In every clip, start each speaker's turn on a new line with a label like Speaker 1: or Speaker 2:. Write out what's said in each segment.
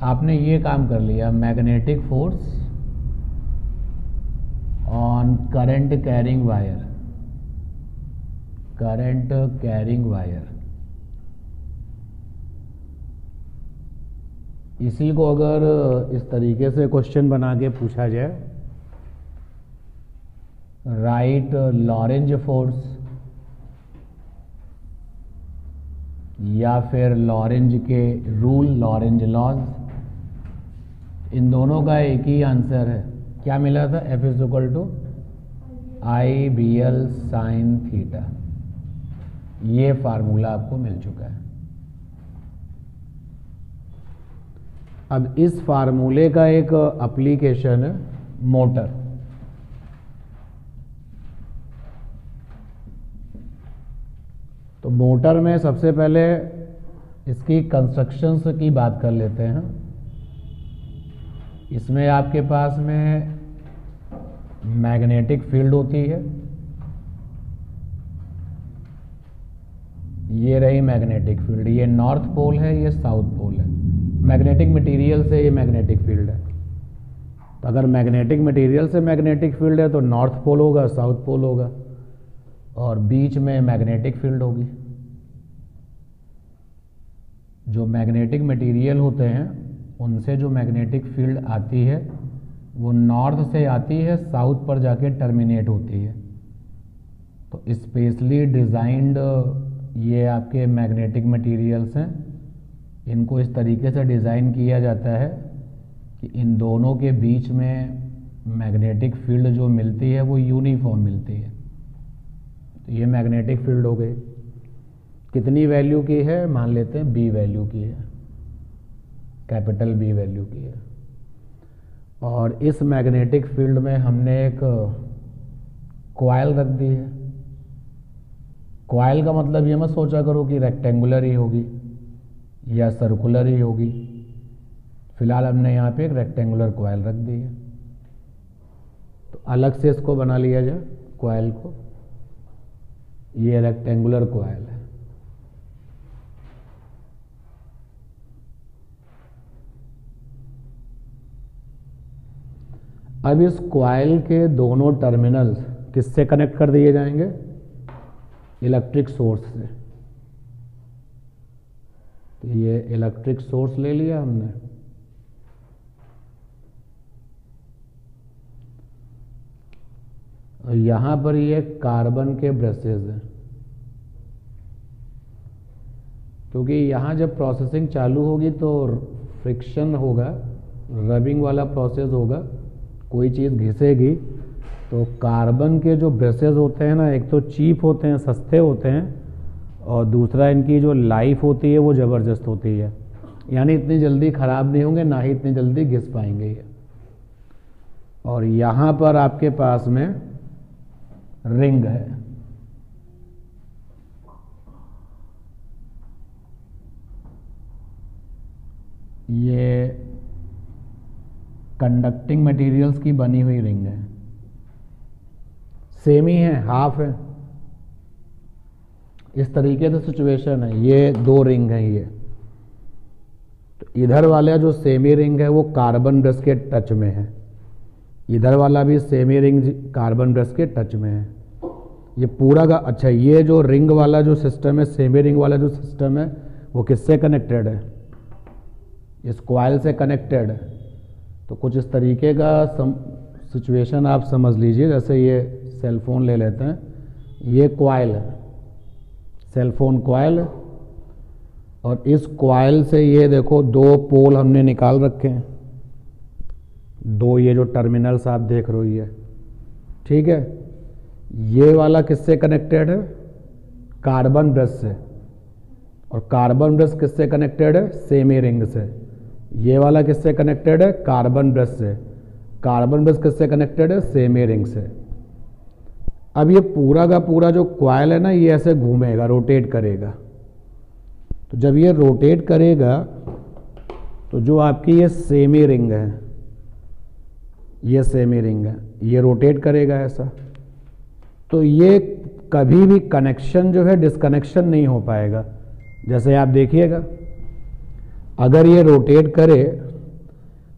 Speaker 1: आपने ये काम कर लिया, magnetic force on current carrying wire, current carrying wire. इसी को अगर इस तरीके से क्वेश्चन बना के पूछा जाए, राइट लॉरेंज फोर्स, या फिर लॉरेंज के रूल, लॉरेंज लॉज, इन दोनों का एक ही आंसर है। क्या मिला था? F = I/BL sin theta. ये फार्मूला आपको मिल चुका है। अब इस फार्मूले का एक एप्लीकेशन है मोटर। तो मोटर में सबसे पहले इसकी कंस्ट्रक्शंस की बात कर लेते हैं। इसमें आपके पास में मैग्नेटिक फील्ड होती है, ये रही मैग्नेटिक फील्ड, ये नॉर्थ पोल है, ये साउथ पोल है। मैग्नेटिक मटेरियल से ये मैग्नेटिक फील्ड है। तो अगर मैग्नेटिक मटेरियल से मैग्नेटिक फील्ड है तो नॉर्थ पोल होगा, साउथ पोल होगा, और बीच में मैग्नेटिक फील्ड होगी। जो मैग्नेटिक मटेरियल होते हैं उनसे जो मैग्नेटिक फील्ड आती है वो नॉर्थ से आती है, साउथ पर जाके टर्मिनेट होती है। तो स्पेशली डिज़ाइंड ये आपके मैग्नेटिक मटेरियल्स हैं। इनको इस तरीके से डिज़ाइन किया जाता है कि इन दोनों के बीच में मैग्नेटिक फील्ड जो मिलती है वो यूनिफॉर्म मिलती है। तो ये मैग्नेटिक फील्ड हो गई। कितनी वैल्यू की है? मान लेते हैं B वैल्यू की है, कैपिटल B वैल्यू की है। और इस मैग्नेटिक फील्ड में हमने एक कॉइल रख दी है। कॉइल का मतलब ये मत सोचा करो कि रेक्टेंगुलर ही होगी या सर्कुलर ही होगी। फिलहाल हमने यहाँ पे एक रेक्टेंगुलर कॉइल रख दी है। तो अलग से इसको बना लिया जाए कॉइल को। ये रेक्टेंगुलर कॉइल है। अब इस कॉइल के दोनों टर्मिनल्स किससे कनेक्ट कर दिए जाएंगे? इलेक्ट्रिक सोर्स से। तो ये इलेक्ट्रिक सोर्स ले लिया हमने। और यहां पर ये कार्बन के ब्रशेज हैं, क्योंकि यहां जब प्रोसेसिंग चालू होगी तो फ्रिक्शन होगा, रबिंग वाला प्रोसेस होगा, कोई चीज़ घिसेगी तो कार्बन के जो ब्रशेज होते हैं ना, एक तो चीप होते हैं, सस्ते होते हैं, और दूसरा इनकी जो लाइफ होती है वो ज़बरदस्त होती है। यानी इतनी जल्दी ख़राब नहीं होंगे, ना ही इतनी जल्दी घिस पाएंगे ये। और यहाँ पर आपके पास में रिंग है। ये कंडक्टिंग मटेरियल्स की बनी हुई रिंग है। सेम ही है, हाफ है। इस तरीके से सिचुएशन है। ये दो रिंग हैं ये। तो इधर वाला जो सेमी रिंग है वो कार्बन ब्रश के टच में है, इधर वाला भी सेमी रिंग कार्बन ब्रश के टच में है। ये पूरा का अच्छा, ये जो रिंग वाला जो सिस्टम है, सेमी रिंग वाला जो सिस्टम है, वो किससे कनेक्टेड है? इस कॉइल से कनेक्टेड है। तो कुछ इस तरीके का सिचुएशन आप समझ लीजिए। जैसे ये सेल फोन ले लेते हैं, ये कॉइल है, सेल फोन कॉइल, और इस कॉइल से ये देखो दो पोल हमने निकाल रखे हैं, दो ये जो टर्मिनल्स आप देख रहे हो ये, ठीक है। ये वाला किससे कनेक्टेड है? कार्बन ब्रश से। और कार्बन ब्रश किससे कनेक्टेड है? सेमी रिंग से। ये वाला किससे कनेक्टेड है? कार्बन ब्रश से। कार्बन ब्रश किससे कनेक्टेड है? सेमी रिंग से। अब ये पूरा का पूरा जो कॉइल है ना, ये ऐसे घूमेगा, रोटेट करेगा। तो जब ये रोटेट करेगा तो जो आपकी ये सेमी रिंग है, ये सेमी रिंग है, ये रोटेट करेगा ऐसा। तो ये कभी भी कनेक्शन जो है डिस्कनेक्शन नहीं हो पाएगा। जैसे आप देखिएगा, अगर ये रोटेट करे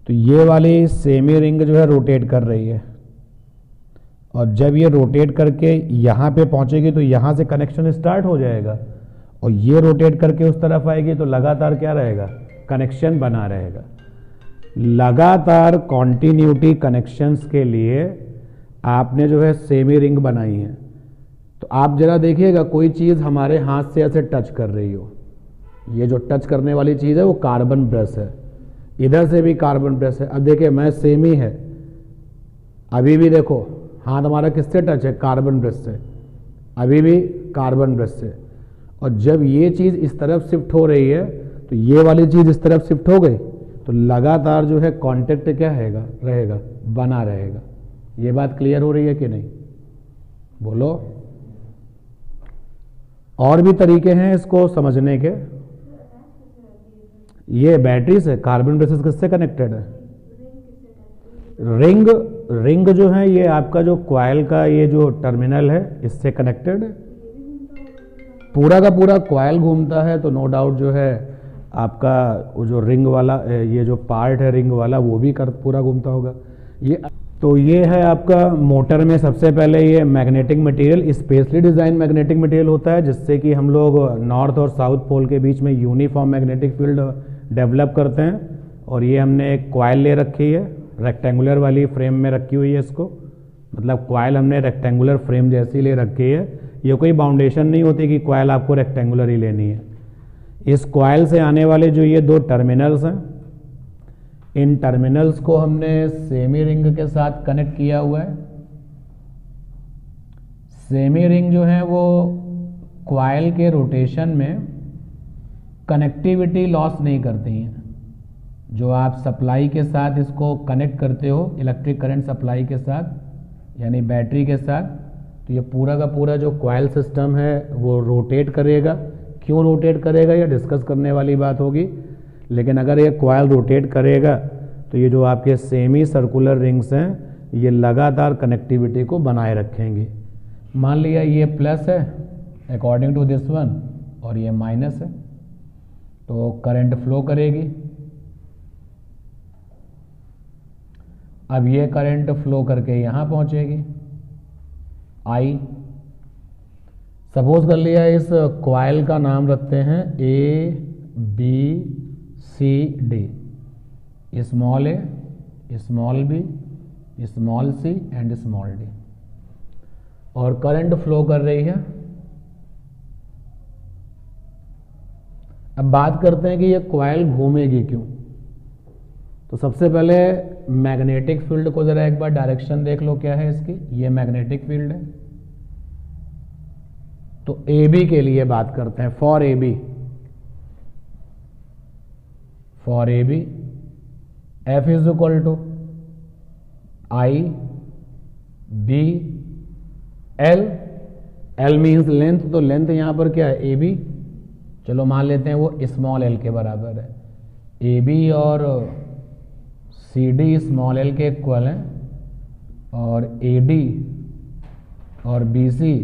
Speaker 1: तो ये वाली सेमी रिंग जो है रोटेट कर रही है, और जब ये रोटेट करके यहाँ पे पहुंचेगी तो यहाँ से कनेक्शन स्टार्ट हो जाएगा, और ये रोटेट करके उस तरफ आएगी तो लगातार क्या रहेगा, कनेक्शन बना रहेगा। लगातार कॉन्टिन्यूटी कनेक्शंस के लिए आपने जो है सेमी रिंग बनाई है। तो आप जरा देखिएगा कोई चीज़ हमारे हाथ से ऐसे टच कर रही हो, ये जो टच करने वाली चीज़ है वो कार्बन ब्रश है, इधर से भी कार्बन ब्रश है। अब देखिए मैं सेमी है, अभी भी देखो हाथ हमारा किससे टच है, कार्बन ब्रश से, अभी भी कार्बन ब्रश से। और जब ये चीज़ इस तरफ शिफ्ट हो रही है तो ये वाली चीज़ इस तरफ शिफ्ट हो गई, तो लगातार जो है कांटेक्ट क्या रहेगा, बना रहेगा। ये बात क्लियर हो रही है कि नहीं, बोलो। और भी तरीके हैं इसको समझने के। ये बैटरी से, कार्बन ब्रशेस किससे कनेक्टेड है, रिंग जो है ये आपका जो कॉइल का ये जो टर्मिनल है इससे कनेक्टेड है। पूरा का पूरा कॉइल घूमता है तो नो डाउट जो है आपका वो जो रिंग वाला ये जो पार्ट है रिंग वाला वो भी पूरा घूमता होगा। ये है आपका मोटर में सबसे पहले ये magnetic material, specially design magnetic material होता है जिससे कि हम लोग नॉर्थ और साउथ पोल के बीच में यूनिफॉर्म मैग्नेटिक फील्ड डेवलप करते हैं। और ये हमने एक कॉइल ले रखी है, रेक्टेंगुलर वाली फ्रेम में रखी हुई है इसको, मतलब कॉइल हमने रेक्टेंगुलर फ्रेम जैसी ले रखी है। ये कोई बाउंडेशन नहीं होती कि कॉइल आपको रेक्टेंगुलर ही लेनी है। इस कॉइल से आने वाले जो ये दो टर्मिनल्स हैं, इन टर्मिनल्स को हमने सेमी रिंग के साथ कनेक्ट किया हुआ है। सेमी रिंग जो है वो कॉइल के रोटेशन में कनेक्टिविटी लॉस नहीं करती हैं। जो आप सप्लाई के साथ इसको कनेक्ट करते हो, इलेक्ट्रिक करंट सप्लाई के साथ यानी बैटरी के साथ, तो ये पूरा का पूरा जो कॉइल सिस्टम है वो रोटेट करेगा। क्यों रोटेट करेगा ये डिस्कस करने वाली बात होगी, लेकिन अगर ये कॉइल रोटेट करेगा तो ये जो आपके सेमी सर्कुलर रिंग्स हैं ये लगातार कनेक्टिविटी को बनाए रखेंगी। मान लिया ये प्लस है अकॉर्डिंग टू दिस वन और ये माइनस है, तो करंट फ्लो करेगी। अब ये करंट फ्लो करके यहां पहुंचेगी आई। सपोज कर लिया इस कॉइल का नाम रखते हैं ABCD, small A, small B, small C and small D, और करंट फ्लो कर रही है। अब बात करते हैं कि ये कॉइल घूमेगी क्यों। तो सबसे पहले मैग्नेटिक फील्ड को जरा एक बार डायरेक्शन देख लो क्या है इसकी। ये मैग्नेटिक फील्ड है, तो AB के लिए बात करते हैं। For AB F is equal to IBL। L means length, तो लेंथ यहां पर क्या है AB, चलो मान लेते हैं वो स्मॉल l के बराबर है। AB और CD स्मॉल l के इक्वल हैं, और AD और BC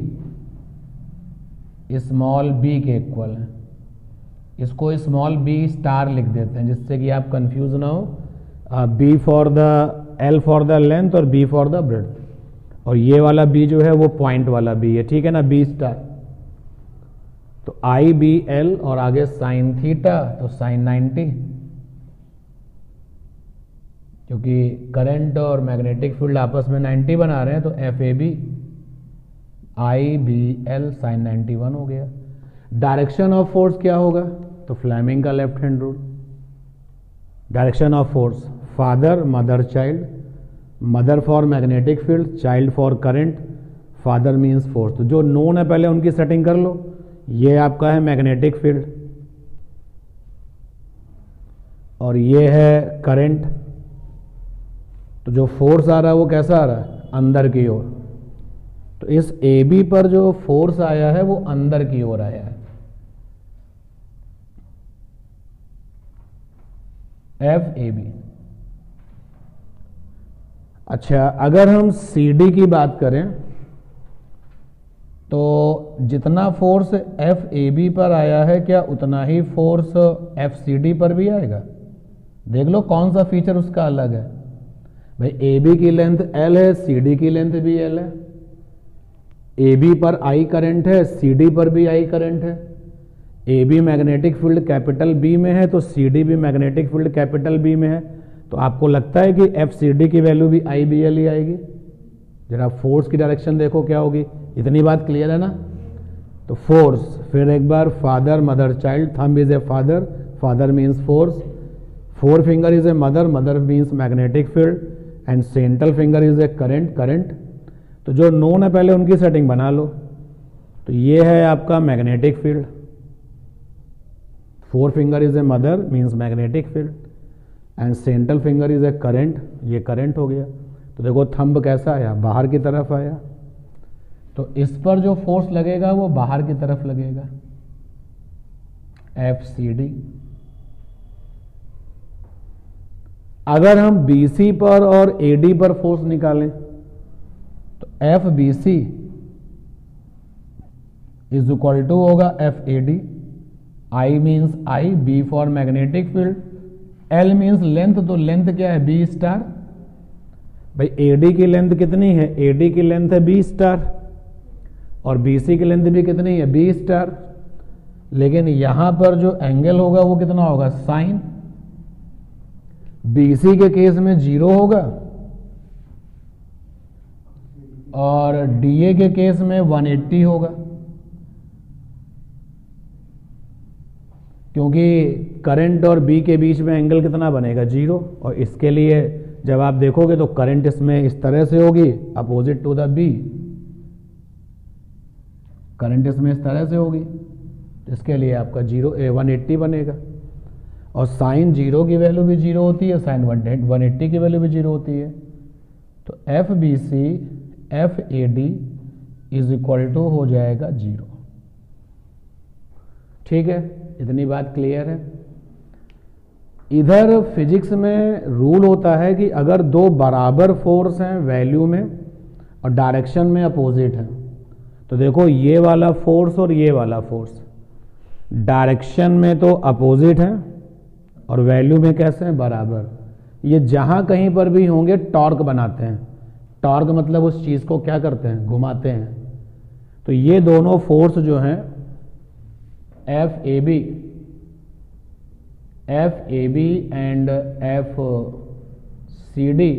Speaker 1: स्मॉल b के इक्वल हैं। इसको स्मॉल b स्टार लिख देते हैं जिससे कि आप कंफ्यूज ना हो। B for the L for the length और B फॉर द ब्रेड्थ, और ये वाला B जो है वो पॉइंट वाला B है, ठीक है ना, B स्टार। तो IBL और आगे साइन थीटा, तो साइन 90, क्योंकि करंट और मैग्नेटिक फील्ड आपस में 90 बना रहे हैं, तो FAB IBL साइन 91 हो गया। डायरेक्शन ऑफ फोर्स क्या होगा, तो फ्लेमिंग का left hand rule. Direction of force father mother child, mother for magnetic field, child for current, father means force. तो जो नोन है पहले उनकी सेटिंग कर लो। ये आपका है मैग्नेटिक फील्ड और ये है करंट। तो जो फोर्स आ रहा है वो कैसा आ रहा है, अंदर की ओर। तो इस AB पर जो फोर्स आया है वो अंदर की ओर आया है, FAB। अच्छा, अगर हम CD की बात करें तो जितना फोर्स FAB पर आया है क्या उतना ही फोर्स FCD पर भी आएगा। देख लो कौन सा फीचर उसका अलग है। भाई ए बी की लेंथ एल है, सी डी की लेंथ भी एल है। ए बी पर आई करंट है, सी डी पर भी आई करंट है। A B magnetic field capital B में है तो सी डी भी मैग्नेटिक फील्ड कैपिटल बी में है। तो आपको लगता है कि एफ सी डी की वैल्यू भी आई बी एल ही आएगी। जरा फोर्स की डायरेक्शन देखो क्या होगी। इतनी बात क्लियर है ना। तो फोर्स, फिर एक बार father mother child, thumb is a father, father means force, forefinger is a mother, mother means magnetic field, and central finger is a current, current. तो जो नोन है पहले उनकी सेटिंग बना लो। तो ये है आपका magnetic field, forefinger is a mother means magnetic field, and central finger is a current, ये करंट हो गया। तो देखो थंब कैसा आया, बाहर की तरफ आया। तो इस पर जो फोर्स लगेगा वो बाहर की तरफ लगेगा, एफ सी डी। अगर हम बी सी पर और ए डी पर फोर्स निकालें तो F B C is equal to होगा F A D. I means I, B for magnetic field, L means length, तो लेंथ क्या है बी स्टार। भाई ए डी की लेंथ कितनी है, ए डी की लेंथ है बी स्टार, और बी सी की लेंथ भी कितनी है बी स्टार। लेकिन यहां पर जो एंगल होगा वो कितना होगा साइन। बी सी के केस में 0 होगा और डी ए के केस में 180 होगा, क्योंकि करंट और बी के बीच में एंगल कितना बनेगा 0। और इसके लिए जब आप देखोगे तो करंट इसमें इस तरह से होगी opposite to the B, current इसमें इस तरह से होगी, इसके लिए आपका 180 बनेगा। और साइन 0 की वैल्यू भी 0 होती है, साइन 180 की वैल्यू भी 0 होती है। तो F B C F A D is equal to हो जाएगा 0। ठीक है, इतनी बात क्लियर है। इधर फिजिक्स में रूल होता है कि अगर दो बराबर फोर्स हैं वैल्यू में और डायरेक्शन में अपोजिट हैं, तो देखो ये वाला फोर्स और ये वाला फोर्स डायरेक्शन में तो अपोजिट है और वैल्यू में कैसे हैं बराबर। ये जहां कहीं पर भी होंगे टॉर्क बनाते हैं। टॉर्क मतलब उस चीज को क्या करते हैं, घुमाते हैं। तो ये दोनों फोर्स जो हैं F A B and F C D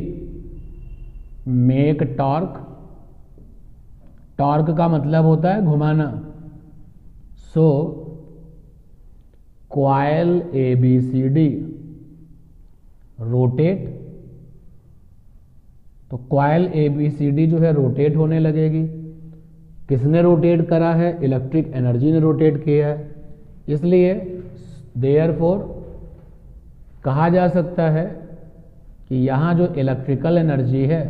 Speaker 1: make torque. Torque का मतलब होता है घुमाना। So coil A B C D rotate, तो coil A B C D जो है रोटेट होने लगेगी। किसने रोटेट करा है, इलेक्ट्रिक एनर्जी ने रोटेट किया है। इसलिए देयरफॉर कहा जा सकता है कि यहां जो इलेक्ट्रिकल एनर्जी है,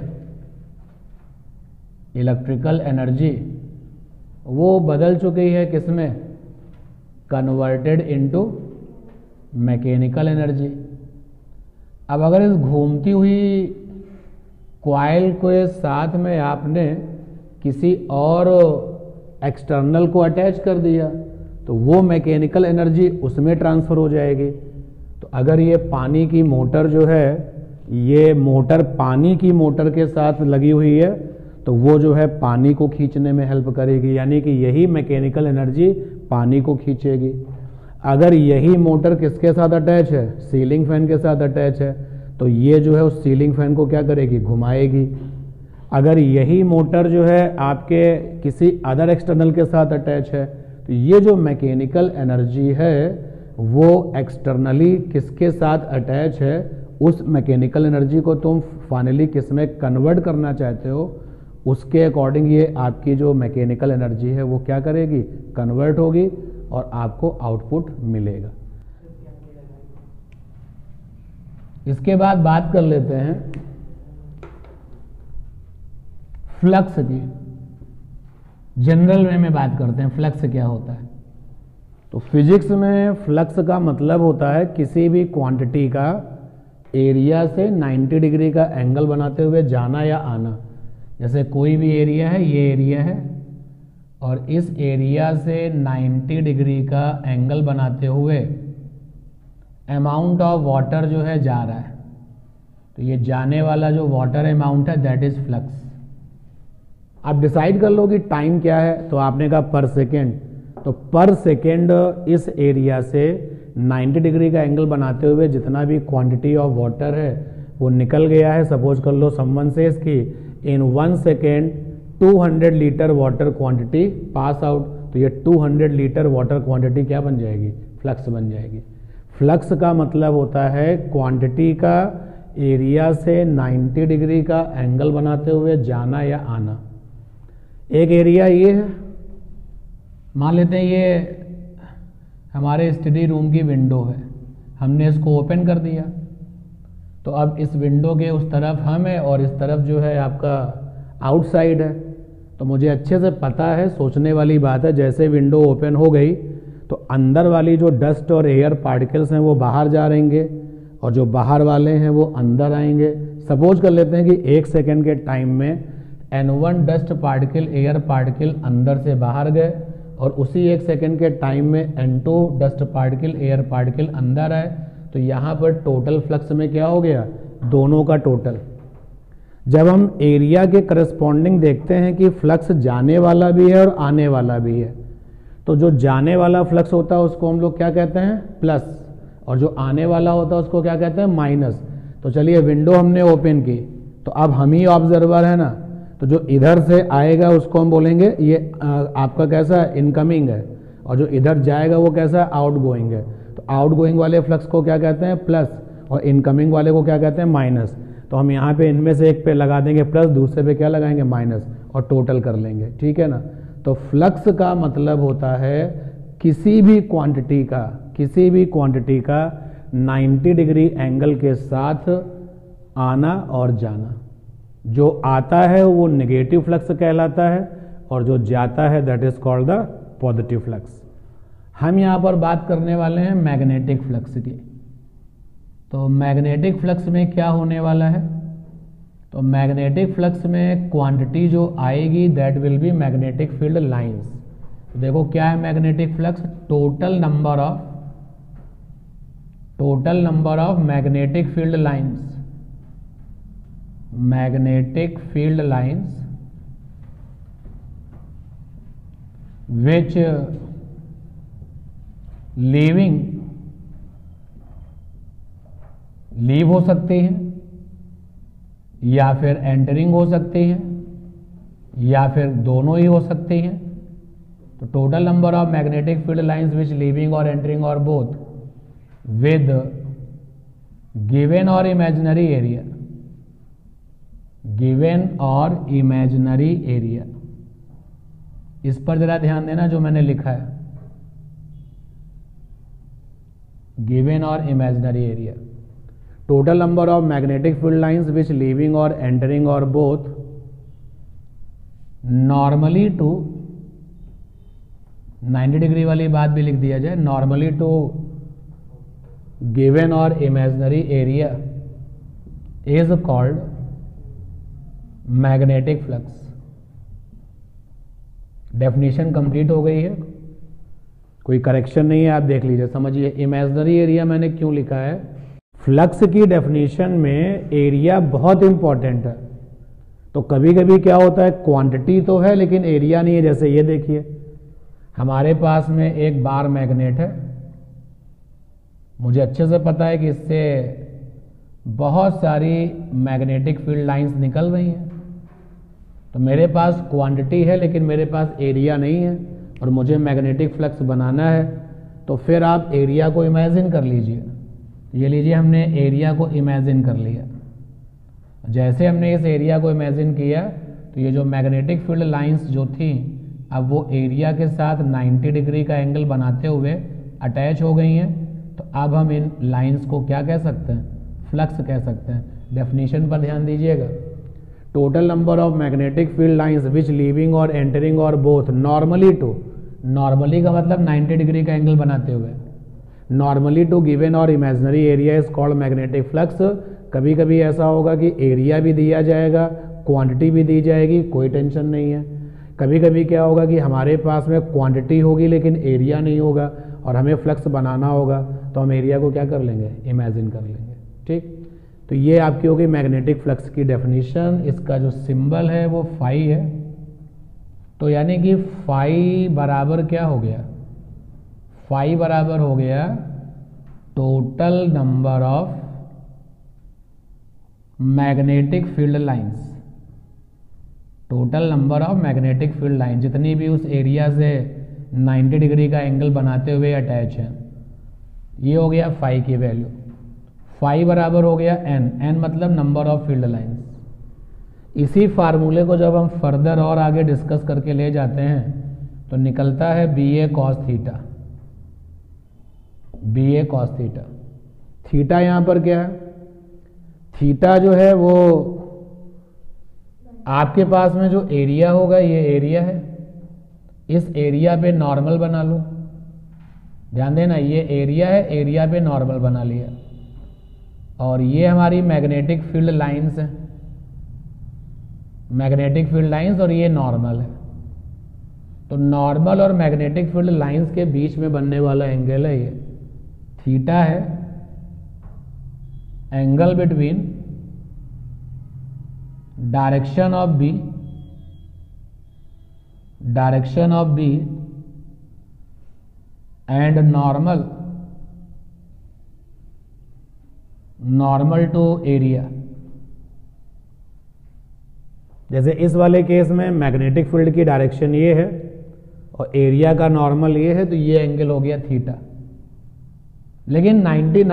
Speaker 1: इलेक्ट्रिकल एनर्जी वो बदल चुकी है किसमें, कन्वर्टेड इनटू मैकेनिकल एनर्जी। अब अगर इस घूमती हुई कॉइल के साथ में आपने किसी और एक्सटर्नल को अटैच कर दिया तो वो मैकेनिकल एनर्जी उसमें ट्रांसफर हो जाएगी। तो अगर ये पानी की मोटर जो है, ये मोटर पानी की मोटर के साथ लगी हुई है तो वो जो है पानी को खींचने में हेल्प करेगी, यानी कि यही मैकेनिकल एनर्जी पानी को खींचेगी। अगर यही मोटर किसके साथ अटैच है, सीलिंग फैन के साथ अटैच है, तो ये जो है उस सीलिंग फैन को क्या करेगी, घुमाएगी। अगर यही मोटर जो है आपके किसी अदर एक्सटर्नल के साथ अटैच है तो ये जो मैकेनिकल एनर्जी है वो एक्सटर्नली किसके साथ अटैच है, उस मैकेनिकल एनर्जी को तुम फाइनली किस में कन्वर्ट करना चाहते हो, उसके अकॉर्डिंग ये आपकी जो मैकेनिकल एनर्जी है वो क्या करेगी, कन्वर्ट होगी और आपको आउटपुट मिलेगा। इसके बाद बात कर लेते हैं फ्लक्स की। जनरल वे में बात करते हैं फ्लक्स क्या होता है। तो फिजिक्स में फ्लक्स का मतलब होता है किसी भी क्वांटिटी का एरिया से 90 डिग्री का एंगल बनाते हुए जाना या आना। जैसे कोई भी एरिया है, ये एरिया है और इस एरिया से 90 डिग्री का एंगल बनाते हुए अमाउंट ऑफ वाटर जो है जा रहा है, तो ये जाने वाला जो वाटर अमाउंट है दैट इज फ्लक्स। आप डिसाइड कर लो कि टाइम क्या है, तो आपने कहा पर सेकेंड, तो पर सेकेंड इस एरिया से 90 डिग्री का एंगल बनाते हुए जितना भी क्वांटिटी ऑफ वाटर है वो निकल गया है। सपोज कर लो समवन सेज कि in 1 second 200 litre water quantity pass out, तो ये 200 लीटर वाटर क्वांटिटी क्या बन जाएगी, फ्लक्स बन जाएगी। फ्लक्स का मतलब होता है क्वांटिटी का एरिया से 90 डिग्री का एंगल बनाते हुए जाना या आना। एक एरिया ये है, मान लेते हैं ये हमारे स्टडी रूम की विंडो है, हमने इसको ओपन कर दिया, तो अब इस विंडो के उस तरफ हम है और इस तरफ जो है आपका आउटसाइड है। तो मुझे अच्छे से पता है, सोचने वाली बात है, जैसे विंडो ओपन हो गई तो अंदर वाली जो डस्ट और एयर पार्टिकल्स हैं वो बाहर जा रहेंगे और जो बाहर वाले हैं वो अंदर आएंगे। सपोज कर लेते हैं कि 1 सेकेंड के टाइम में N1 dust particle air particle अंदर से बाहर गए और उसी 1 सेकेंड के टाइम में N2 dust particle air particle अंदर आए, तो यहाँ पर टोटल फ्लक्स में क्या हो गया, दोनों का टोटल। जब हम एरिया के करस्पॉन्डिंग देखते हैं कि फ्लक्स जाने वाला भी है और आने वाला भी है, तो जो जाने वाला फ्लक्स होता है उसको हम लोग क्या कहते हैं, प्लस, और जो आने वाला होता है उसको क्या कहते हैं, माइनस। तो चलिए विंडो हमने ओपन की, तो अब हम ही ऑब्जर्वर है ना, तो जो इधर से आएगा उसको हम बोलेंगे ये आपका कैसा इनकमिंग है, और जो इधर जाएगा वो कैसा आउटगोइंग है। तो आउटगोइंग वाले फ्लक्स को क्या कहते हैं, प्लस, और इनकमिंग वाले को क्या कहते हैं, माइनस। तो हम यहाँ पे इनमें से एक पे लगा देंगे प्लस, दूसरे पे क्या लगाएंगे, माइनस, और टोटल कर लेंगे, ठीक है ना। तो फ्लक्स का मतलब होता है किसी भी क्वांटिटी का 90 डिग्री एंगल के साथ आना और जाना। जो आता है वो नेगेटिव फ्लक्स कहलाता है और जो जाता है that is called the positive flux. हम यहाँ पर बात करने वाले हैं मैग्नेटिक फ्लक्स की। तो मैग्नेटिक फ्लक्स में क्या होने वाला है, तो मैग्नेटिक फ्लक्स में क्वांटिटी जो आएगी that will be magnetic field lines. तो देखो क्या है magnetic flux, total number of magnetic field lines which leave हो सकती हैं या फिर एंटरिंग हो सकती हैं या फिर दोनों ही हो सकती हैं। तो total number of magnetic field lines which leaving और एंटरिंग और बोथ विद गिवन और इमेजिनरी एरिया। इस पर जरा ध्यान देना जो मैंने लिखा है, गिवन और imaginary area. Total number of magnetic field lines which leaving और एंटरिंग और बोथ नॉर्मली टू 90 डिग्री वाली बात भी लिख दिया जाए, नॉर्मली टू गिवन और imaginary area is called magnetic flux. Definition complete हो गई है, कोई करेक्शन नहीं है, आप देख लीजिए, समझिए। इमेजिनरी एरिया मैंने क्यों लिखा है, फ्लक्स की डेफिनेशन में एरिया बहुत इंपॉर्टेंट है। तो कभी कभी क्या होता है, क्वांटिटी तो है लेकिन एरिया नहीं है। जैसे ये देखिए, हमारे पास में एक बार मैग्नेट है, मुझे अच्छे से पता है कि इससे बहुत सारी मैग्नेटिक फील्ड लाइंस निकल रही हैं। तो मेरे पास क्वांटिटी है लेकिन मेरे पास एरिया नहीं है और मुझे मैग्नेटिक फ्लक्स बनाना है। तो फिर आप एरिया को इमेजिन कर लीजिए। ये लीजिए, हमने एरिया को इमेजिन कर लिया। जैसे हमने इस एरिया को इमेजिन किया तो ये जो मैग्नेटिक फील्ड लाइंस जो थी, अब वो एरिया के साथ 90 डिग्री का एंगल बनाते हुए अटैच हो गई हैं। तो अब हम इन लाइंस को क्या कह सकते हैं, फ्लक्स कह सकते हैं। डेफिनेशन पर ध्यान दीजिएगा। Total number of magnetic field lines which leaving और एंटरिंग और बोथ नॉर्मली टू, नॉर्मली का मतलब 90 डिग्री का एंगल बनाते हुए, नॉर्मली टू गिवन और imaginary area is called magnetic flux. कभी कभी ऐसा होगा कि एरिया भी दिया जाएगा, क्वांटिटी भी दी जाएगी, कोई टेंशन नहीं है। कभी कभी क्या होगा कि हमारे पास में क्वांटिटी होगी लेकिन एरिया नहीं होगा, और हमें फ्लक्स बनाना होगा तो हम एरिया को क्या कर लेंगे, इमेजिन कर लेंगे। ठीक, तो ये आपकी हो गई मैग्नेटिक फ्लक्स की डेफिनेशन। इसका जो सिंबल है वो फाई है। तो यानी कि फाई बराबर क्या हो गया, फाई बराबर हो गया total number of magnetic field lines, total number of magnetic field line जितनी भी उस एरिया से 90 डिग्री का एंगल बनाते हुए अटैच है, ये हो गया फाई की वैल्यू। फाई बराबर हो गया एन, एन मतलब नंबर ऑफ फील्ड लाइंस। इसी फार्मूले को जब हम फर्दर और आगे डिस्कस करके ले जाते हैं तो निकलता है B A cos theta, B A cos theta. Theta यहां पर क्या है, थीटा जो है वो आपके पास में जो एरिया होगा ये एरिया है, इस एरिया पे नॉर्मल बना लो, ध्यान देना ये एरिया है, एरिया पे नॉर्मल बना लिया, और ये हमारी मैग्नेटिक फील्ड लाइंस है, मैग्नेटिक फील्ड लाइंस, और ये नॉर्मल है। तो नॉर्मल और मैग्नेटिक फील्ड लाइंस के बीच में बनने वाला एंगल है ये थीटा है, angle between direction of B and normal to area. जैसे इस वाले केस में मैग्नेटिक फील्ड की डायरेक्शन ये है और एरिया का नॉर्मल ये है, तो ये एंगल हो गया थीटा। लेकिन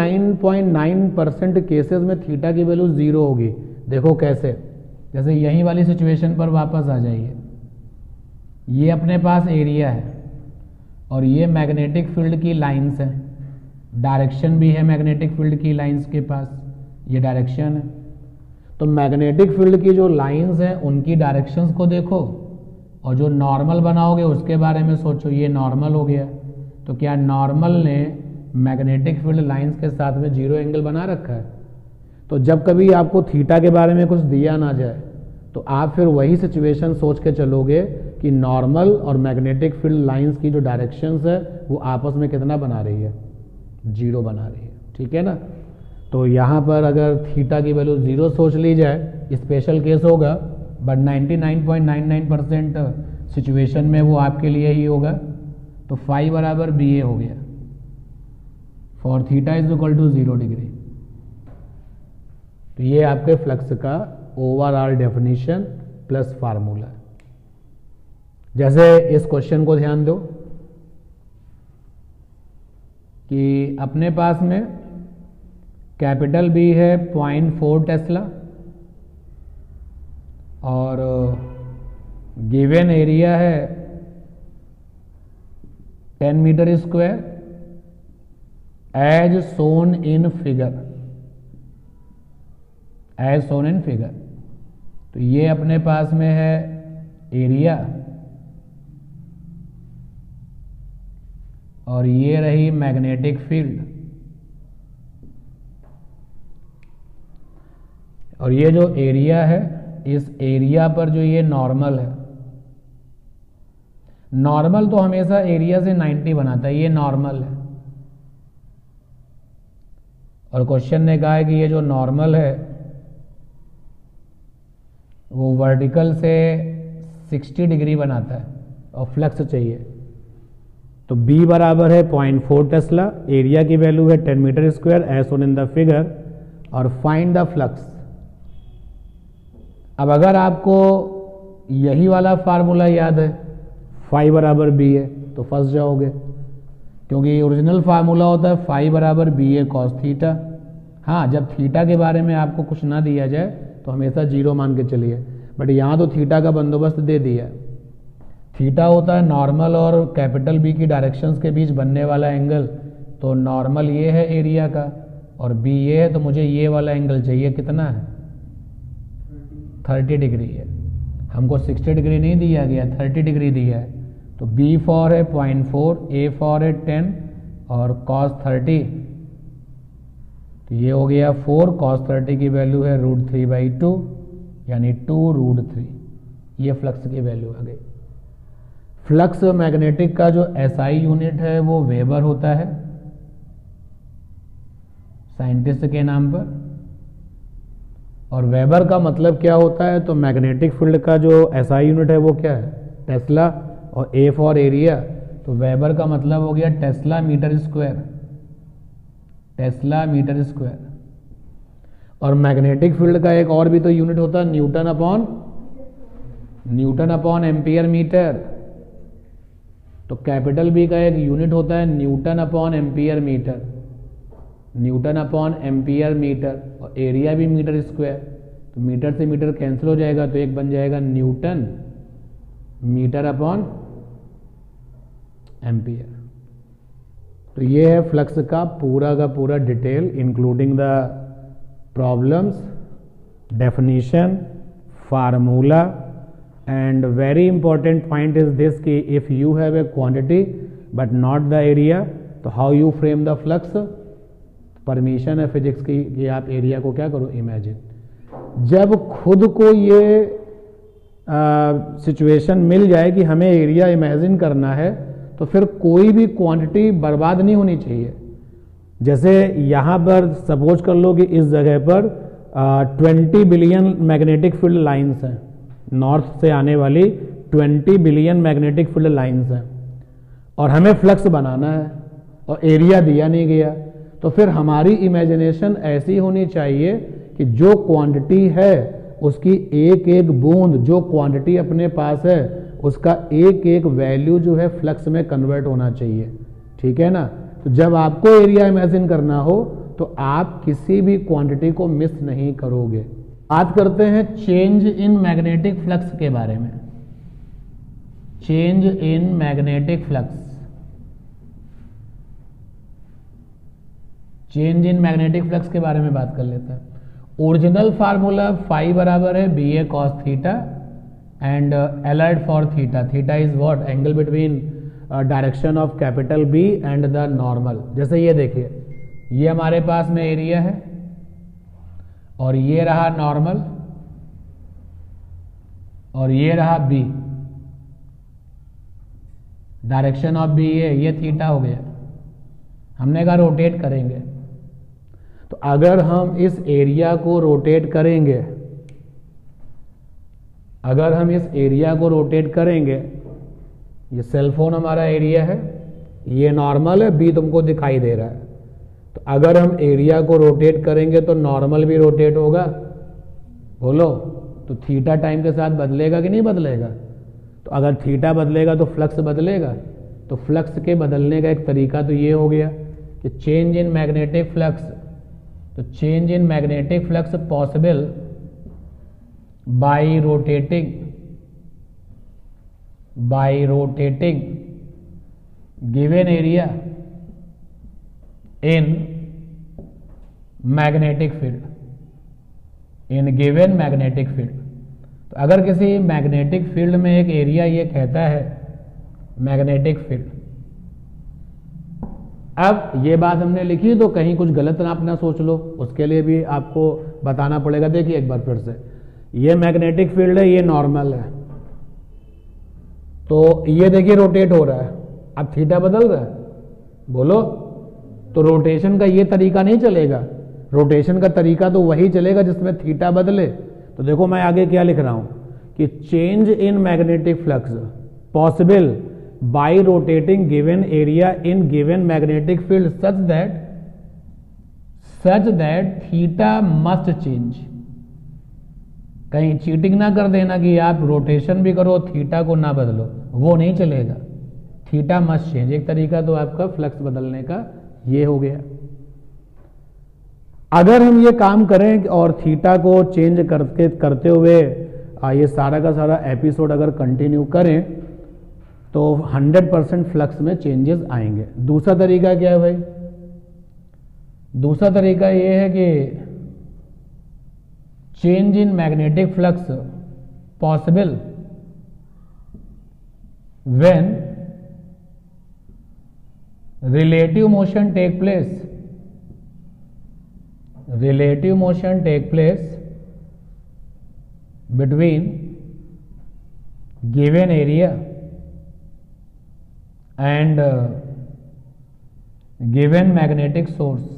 Speaker 1: 99.9% केसेस में थीटा की वैल्यू 0 होगी। देखो कैसे, जैसे यही वाली सिचुएशन पर वापस आ जाइए, ये अपने पास एरिया है और ये मैग्नेटिक फील्ड की लाइंस है, डायरेक्शन भी है मैग्नेटिक फील्ड की लाइंस के पास, ये डायरेक्शन है। तो मैग्नेटिक फील्ड की जो लाइंस हैं उनकी डायरेक्शंस को देखो और जो नॉर्मल बनाओगे उसके बारे में सोचो। ये नॉर्मल हो गया, तो क्या नॉर्मल ने मैग्नेटिक फील्ड लाइंस के साथ में 0 एंगल बना रखा है? तो जब कभी आपको थीटा के बारे में कुछ दिया ना जाए तो आप फिर वही सिचुएशन सोच के चलोगे कि नॉर्मल और मैग्नेटिक फील्ड लाइंस की जो डायरेक्शंस है वो आपस में कितना बना रही है, 0 बना रही है। ठीक है ना, तो यहाँ पर अगर थीटा की वैल्यू 0 सोच ली जाए, स्पेशल केस होगा, बट 99.99% सिचुएशन में वो आपके लिए ही होगा। तो फाई बराबर बी ए हो गया for theta is equal to 0 degree. तो ये आपके फ्लक्स का ओवरऑल डेफिनेशन प्लस फार्मूला। जैसे इस क्वेश्चन को ध्यान दो कि अपने पास में कैपिटल बी है 0.4 टेस्ला और गिवन एरिया है 10 metre square as shown in figure, as shown in figure. तो ये अपने पास में है एरिया और ये रही मैग्नेटिक फील्ड, और ये जो एरिया है इस एरिया पर जो ये नॉर्मल है, नॉर्मल तो हमेशा एरिया से 90 बनाता है, ये नॉर्मल है। और क्वेश्चन ने कहा है कि ये जो नॉर्मल है वो वर्टिकल से 60 डिग्री बनाता है और फ्लक्स चाहिए। तो B बराबर है 0.4 टेस्ला, एरिया की वैल्यू है 10 metre square as shown in the figure, और फाइंड द फ्लक्स। अब अगर आपको यही वाला फार्मूला याद है, फाई बराबर बी है, तो फंस जाओगे, क्योंकि ओरिजिनल फार्मूला होता है फाई बराबर बी ए कॉस थीटा। हाँ, जब थीटा के बारे में आपको कुछ ना दिया जाए तो हमेशा 0 मान के चलिए, बट यहाँ तो थीटा का बंदोबस्त दे दिया है। थीटा होता है नॉर्मल और कैपिटल बी की डायरेक्शंस के बीच बनने वाला एंगल। तो नॉर्मल ये है एरिया का और बी ये है, तो मुझे ये वाला एंगल चाहिए, कितना है, 30 डिग्री है। हमको 60 डिग्री नहीं दिया गया, 30 डिग्री दिया है। तो बी फॉर है 0.4, ए फॉर है 10 और cos 30, तो ये हो गया 4, cos 30 की वैल्यू है √3/2 यानी 2√3। ये फ्लक्स की वैल्यू आ गई। फ्लक्स मैग्नेटिक का जो एसआई यूनिट है वो वेबर होता है साइंटिस्ट के नाम पर। और वेबर का मतलब क्या होता है, तो मैग्नेटिक फील्ड का जो एसआई यूनिट है वो क्या है, टेस्ला। और ए फॉर एरिया, तो वेबर का मतलब हो गया tesla metre square, tesla metre square. और मैग्नेटिक फील्ड का एक और भी तो यूनिट होता है, न्यूटन अपॉन एम्पियर मीटर। तो कैपिटल बी का एक यूनिट होता है newton upon ampere metre, newton upon ampere metre. और एरिया भी मीटर स्क्वायर, तो मीटर से मीटर कैंसिल हो जाएगा, तो एक बन जाएगा न्यूटन मीटर अपॉन एम्पियर। तो ये है फ्लक्स का पूरा detail, including the problems, definition, formula. And very important point is this कि if you have a quantity but not the area, तो how you frame the flux. Permission है physics की कि आप एरिया को क्या करो, इमेजिन। जब खुद को ये सिचुएशन मिल जाए कि हमें एरिया इमेजिन करना है, तो फिर कोई भी क्वांटिटी बर्बाद नहीं होनी चाहिए। जैसे यहाँ पर सपोज कर लो कि इस जगह पर 20 बिलियन मैग्नेटिक फील्ड लाइंस हैं, नॉर्थ से आने वाली 20 बिलियन मैग्नेटिक फील्ड लाइंस हैं, और हमें फ्लक्स बनाना है और एरिया दिया नहीं गया। तो फिर हमारी इमेजिनेशन ऐसी होनी चाहिए कि जो क्वांटिटी है उसकी एक एक बूंद, जो क्वांटिटी अपने पास है उसका एक एक वैल्यू जो है फ्लक्स में कन्वर्ट होना चाहिए, ठीक है ना। तो जब आपको एरिया इमेजिन करना हो तो आप किसी भी क्वांटिटी को मिस नहीं करोगे। बात करते हैं चेंज इन मैग्नेटिक फ्लक्स के बारे में। Change in magnetic flux, change in magnetic flux के बारे में बात कर लेते हैं। ओरिजिनल फार्मूला फाई बराबर है B A cos theta and alert for theta. Theta is what, angle between direction of capital B and the normal. जैसे ये देखिए, ये हमारे पास में एरिया है और ये रहा नॉर्मल और ये रहा बी, डायरेक्शन ऑफ बी ये थीटा हो गया। हमने कहा रोटेट करेंगे, तो अगर हम इस एरिया को रोटेट करेंगे, अगर हम इस एरिया को रोटेट करेंगे, ये सेलफोन हमारा एरिया है, ये नॉर्मल है, बी तुमको दिखाई दे रहा है। तो अगर हम एरिया को रोटेट करेंगे तो नॉर्मल भी रोटेट होगा, बोलो। तो थीटा टाइम के साथ बदलेगा कि नहीं बदलेगा। तो अगर थीटा बदलेगा तो फ्लक्स बदलेगा। तो फ्लक्स के बदलने का एक तरीका तो ये हो गया कि चेंज इन मैग्नेटिक फ्लक्स। तो change in magnetic flux possible by rotating given area in magnetic field, in given magnetic field. तो अगर किसी मैग्नेटिक फील्ड में एक एरिया ये कहता है मैग्नेटिक फील्ड, अब ये बात हमने लिखी तो कहीं कुछ गलत ना अपना सोच लो, उसके लिए भी आपको बताना पड़ेगा। देखिए एक बार फिर से, ये मैग्नेटिक फील्ड है, ये नॉर्मल है, तो ये देखिए रोटेट हो रहा है। अब थीटा बदल रहा है, बोलो। तो रोटेशन का ये तरीका नहीं चलेगा, रोटेशन का तरीका तो वही चलेगा जिसमें थीटा बदले। तो देखो मैं आगे क्या लिख रहा हूं कि change in magnetic flux possible by rotating given area in given magnetic field such that theta must change. कहीं चीटिंग ना कर देना कि आप रोटेशन भी करो थीटा को ना बदलो, वो नहीं चलेगा। थीटा मस्ट चेंज, एक तरीका तो आपका फ्लक्स बदलने का ये हो गया। अगर हम ये काम करें और थीटा को चेंज करते हुए ये सारा का सारा एपिसोड अगर कंटिन्यू करें तो 100% फ्लक्स में चेंजेस आएंगे। दूसरा तरीका क्या है भाई, दूसरा तरीका ये है कि change in magnetic flux possible when relative motion take place between given area and given magnetic source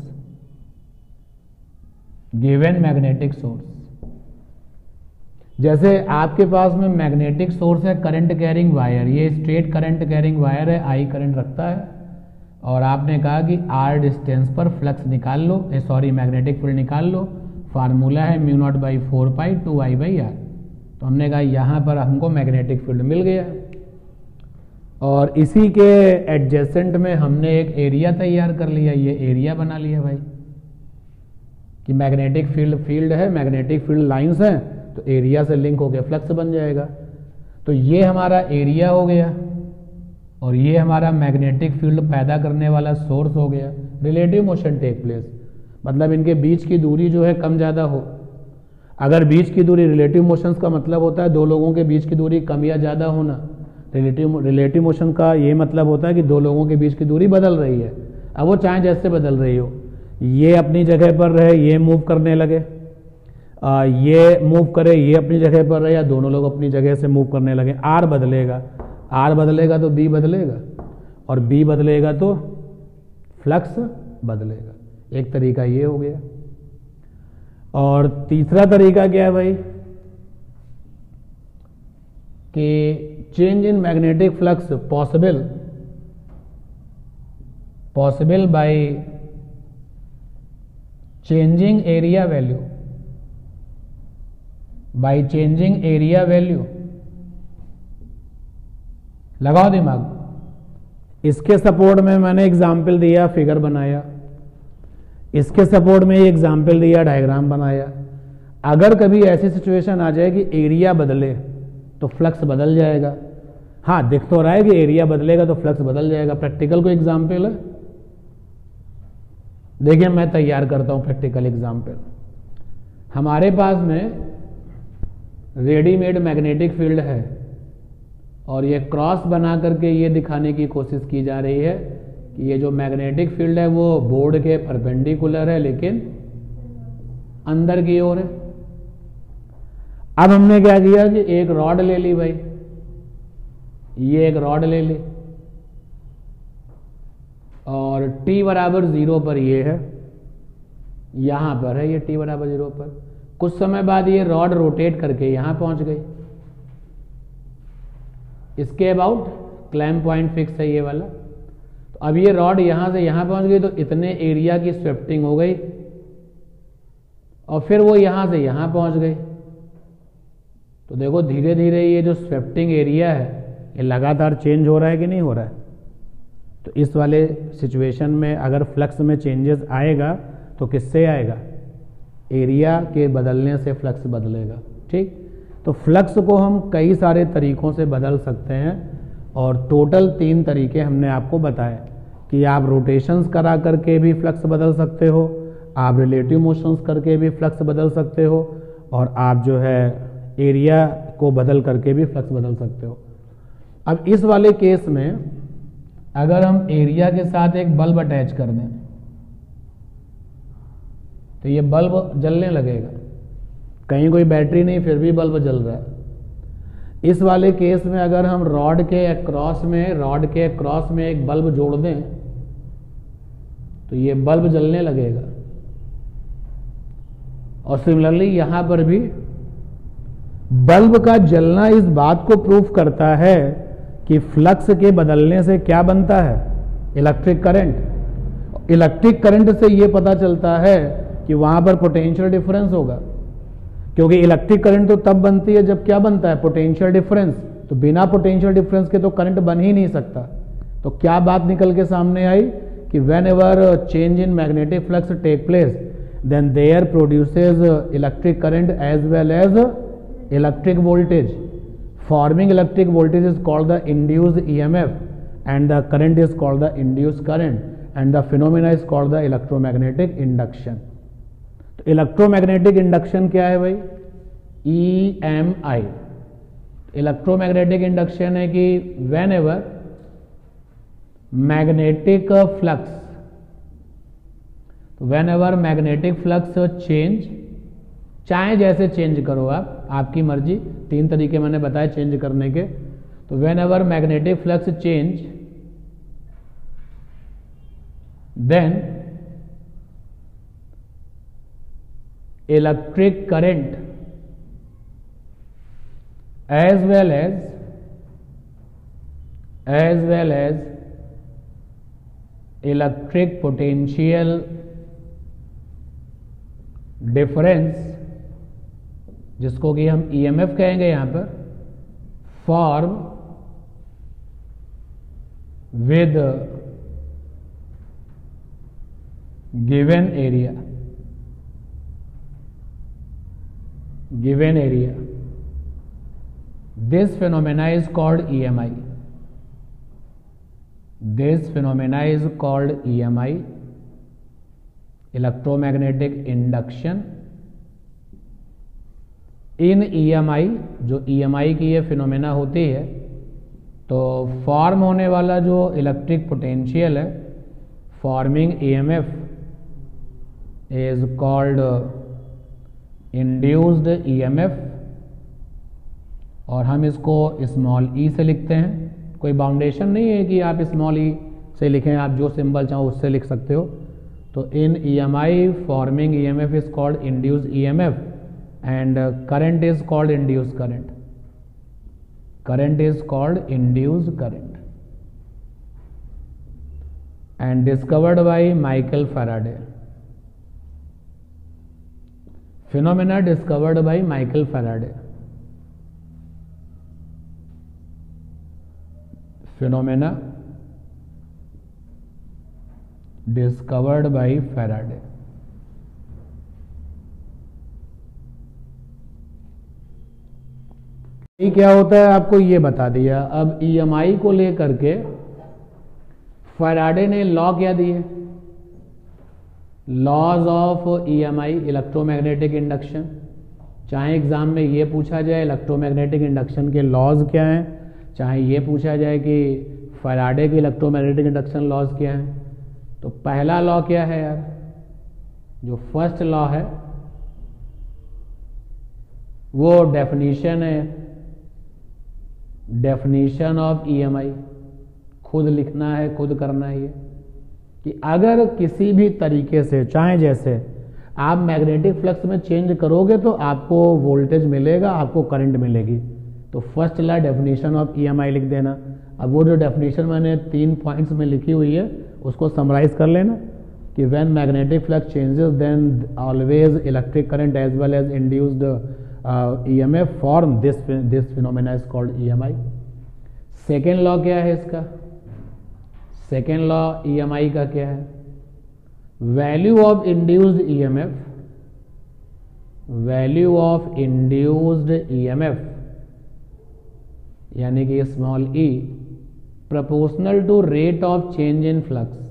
Speaker 1: जैसे आपके पास में मैग्नेटिक सोर्स है, करंट कैरिंग वायर, ये स्ट्रेट करंट कैरिंग वायर है, आई करंट रखता है, और आपने कहा कि आर डिस्टेंस पर फ्लक्स निकाल लो, सॉरी मैग्नेटिक फील्ड निकाल लो, फार्मूला है mu nought by 4 pi 2 I by R. तो हमने कहा यहाँ पर हमको मैग्नेटिक फील्ड मिल गया, और इसी के एडजेसेंट में हमने एक एरिया तैयार कर लिया, ये एरिया बना लिया भाई कि मैग्नेटिक फील्ड है, मैग्नेटिक फील्ड लाइंस हैं, तो एरिया से लिंक होकर फ्लक्स बन जाएगा। तो ये हमारा एरिया हो गया, और ये हमारा मैग्नेटिक फील्ड पैदा करने वाला सोर्स हो गया। रिलेटिव मोशन टेक प्लेस, मतलब इनके बीच की दूरी जो है कम ज़्यादा हो। अगर बीच की दूरी, रिलेटिव मोशंस का मतलब होता है दो लोगों के बीच की दूरी कम या ज़्यादा होना। रिलेटिव मोशन का ये मतलब होता है कि दो लोगों के बीच की दूरी बदल रही है। अब वो चाहे जैसे बदल रही हो, ये अपनी जगह पर रहे, ये मूव करने लगे, ये मूव करे, ये अपनी जगह पर रहे, या दोनों लोग अपनी जगह से मूव करने लगे, आर बदलेगा तो बी बदलेगा, और बी बदलेगा तो फ्लक्स बदलेगा। एक तरीका ये हो गया। और तीसरा तरीका क्या है भाई कि change in magnetic flux possible by changing area value. लगाओ दिमाग। इसके सपोर्ट में मैंने एग्जाम्पल दिया, फिगर बनाया, इसके सपोर्ट में एग्जाम्पल दिया, डायग्राम बनाया। अगर कभी ऐसी सिचुएशन आ जाए कि एरिया बदले तो फ्लक्स बदल जाएगा। हाँ, दिख तो रहा है कि एरिया बदलेगा तो फ्लक्स बदल जाएगा। प्रैक्टिकल कोई एग्जाम्पल है? देखिए मैं तैयार करता हूं प्रैक्टिकल एग्जाम्पल। हमारे पास में रेडीमेड मैग्नेटिक फील्ड है, और ये क्रॉस बना करके ये दिखाने की कोशिश की जा रही है कि ये जो मैग्नेटिक फील्ड है वो बोर्ड के परपेंडिकुलर है, लेकिन अंदर की ओर है। अब हमने क्या किया कि एक रॉड ले ली भाई, ये एक रॉड ले ली, और t बराबर 0 पर ये है, यहां पर है ये t बराबर 0 पर। कुछ समय बाद ये रॉड रोटेट करके यहां पहुंच गई, इसके अबाउट क्लैम्प पॉइंट फिक्स है ये वाला। तो अब ये रॉड यहां से यहां पहुंच गई, तो इतने एरिया की स्वेप्टिंग हो गई, और फिर वो यहां से यहां पहुंच गई। तो देखो धीरे धीरे ये जो स्वेप्टिंग एरिया है ये लगातार चेंज हो रहा है कि नहीं हो रहा है। तो इस वाले सिचुएशन में अगर फ्लक्स में चेंजेस आएगा तो किससे आएगा? एरिया के बदलने से फ्लक्स बदलेगा। ठीक, तो फ्लक्स को हम कई सारे तरीकों से बदल सकते हैं, और टोटल 3 तरीके हमने आपको बताए कि आप रोटेशंस करा करके भी फ्लक्स बदल सकते हो, आप रिलेटिव मोशंस करके भी फ्लक्स बदल सकते हो, और आप जो है एरिया को बदल करके भी फ्लक्स बदल सकते हो। अब इस वाले केस में अगर हम एरिया के साथ एक बल्ब अटैच कर दें तो ये बल्ब जलने लगेगा। कहीं कोई बैटरी नहीं, फिर भी बल्ब जल रहा है। इस वाले केस में अगर हम रॉड के क्रॉस में एक बल्ब जोड़ दें तो ये बल्ब जलने लगेगा। और सिमिलरली यहां पर भी बल्ब का जलना इस बात को प्रूफ करता है कि फ्लक्स के बदलने से क्या बनता है? Electric current. इलेक्ट्रिक करंट से यह पता चलता है कि वहां पर पोटेंशियल डिफरेंस होगा, क्योंकि इलेक्ट्रिक करंट तो तब बनती है जब क्या बनता है? Potential difference. तो बिना पोटेंशियल डिफरेंस के तो करंट बन ही नहीं सकता। तो क्या बात निकल के सामने आई कि whenever change in magnetic flux take place then there produces electric current as well as electric voltage. Forming electric voltage is called the induced EMF, and the current is called the induced current, and the phenomena is called the electromagnetic induction. तो electromagnetic induction क्या है भाई? EMI। Electromagnetic induction है कि whenever magnetic flux, whenever magnetic flux change, चाहे जैसे change करो आप, आपकी मर्जी। 3 तरीके मैंने बताए चेंज करने के। तो whenever magnetic flux change then electric current as well as electric potential difference, जिसको कि हम EMF कहेंगे यहां पर, form with given area. This phenomena is called EMI. Electromagnetic induction. In EMI, जो EMI की ये फिनोमेना होती है, तो फॉर्म होने वाला जो इलेक्ट्रिक पोटेंशियल है, forming EMF is called induced EMF, और हम इसको स्मॉल e से लिखते हैं। कोई बाउंडेशन नहीं है कि आप स्मॉल e से लिखें, आप जो सिंबल चाहो उससे लिख सकते हो। तो in EMI forming EMF is called induced EMF and current is called induced current. And discovered by Michael Faraday. Phenomena discovered by Michael Faraday. Phenomena discovered by Faraday. ये क्या होता है आपको ये बता दिया। अब EMI को लेकर के फैराडे ने लॉ क्या दिए, laws of EMI, electromagnetic induction. चाहे एग्जाम में ये पूछा जाए इलेक्ट्रोमैग्नेटिक इंडक्शन के लॉज क्या हैं, चाहे ये पूछा जाए कि फैराडे के इलेक्ट्रोमैग्नेटिक इंडक्शन लॉज क्या हैं, तो पहला लॉ क्या है यार, जो फर्स्ट लॉ है वो डेफिनेशन है, डेफिनेशन ऑफ EMI। खुद लिखना है, खुद करना है ये, कि अगर किसी भी तरीके से, चाहे जैसे आप मैग्नेटिक फ्लक्स में चेंज करोगे तो आपको वोल्टेज मिलेगा, आपको करंट मिलेगी। तो first law definition of EMI लिख देना। अब वो जो डेफिनेशन मैंने 3 पॉइंट्स में लिखी हुई है उसको समराइज कर लेना कि when magnetic flux changes then always electric current as well as induced EMF form this phenomena is called EMI। Second law क्या है इसका, सेकेंड लॉ EMI का क्या है, वैल्यू ऑफ इंड्यूस्ड EMF यानी कि small e proportional to rate of change in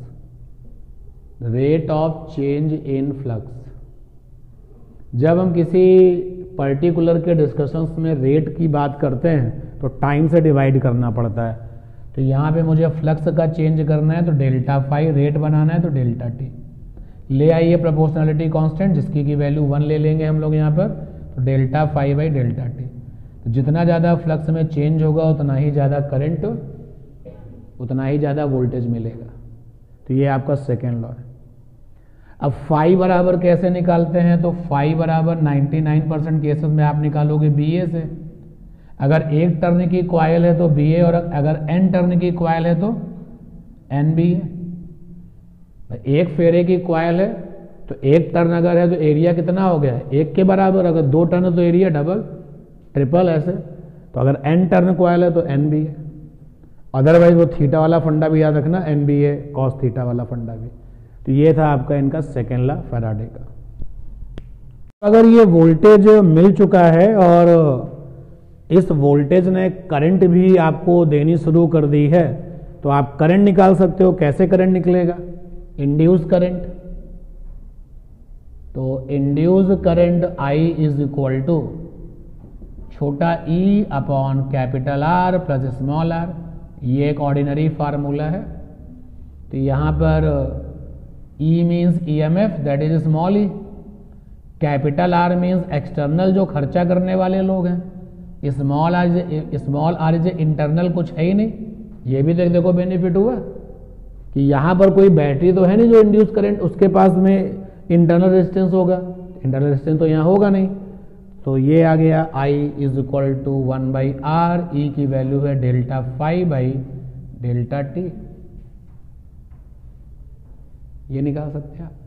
Speaker 1: flux. जब हम किसी पर्टिकुलर के डिस्कशंस में रेट की बात करते हैं तो टाइम से डिवाइड करना पड़ता है। तो यहाँ पे मुझे फ्लक्स का चेंज करना है तो डेल्टा फाई, रेट बनाना है तो डेल्टा टी। ले आइए प्रोपोर्शनलिटी कांस्टेंट जिसकी की वैल्यू 1 ले लेंगे हम लोग यहाँ पर, तो delta phi by delta t. तो जितना ज़्यादा फ्लक्स में चेंज होगा उतना ही ज़्यादा करंट, उतना ही ज़्यादा वोल्टेज मिलेगा। तो ये आपका सेकेंड लॉ है। अब फाई बराबर कैसे निकालते हैं, तो फाई बराबर 99% केसेस में आप निकालोगे BA से। अगर एक टर्न की कॉइल है तो BA, और अगर n टर्न की कॉइल है तो NB है। एक फेरे की कॉइल है तो एक टर्न अगर है तो एरिया कितना हो गया, 1 के बराबर। अगर 2 टर्न तो एरिया डबल, ट्रिपल ऐसे। तो अगर n टर्न कॉइल है तो NB है। अदरवाइज वो थीटा वाला फंडा भी याद रखना, NBA cos थीटा वाला फंडा भी। तो ये था आपका इनका सेकेंड लॉ फैराडे का। अगर ये वोल्टेज मिल चुका है और इस वोल्टेज ने करंट भी आपको देनी शुरू कर दी है, तो आप करंट निकाल सकते हो। कैसे करंट निकलेगा, इंड्यूस करंट। तो induce current I is equal to छोटा e upon capital R plus small r। ये एक ऑर्डिनरी फार्मूला है। तो यहां पर E means EMF that is small e, capital R means external जो खर्चा करने वाले लोग हैं, स्मॉल r इज इंटरनल, कुछ है ही नहीं। ये भी देखो बेनिफिट हुआ। कि यहाँ पर कोई बैटरी तो है नहीं जो इंड्यूस करंट उसके पास में इंटरनल रेजिस्टेंस होगा, इंटरनल रेजिस्टेंस तो यहाँ होगा नहीं। तो ये आ गया I is equal to 1/R, E की वैल्यू है delta phi by delta t, ये निकाल सकते हैं आप।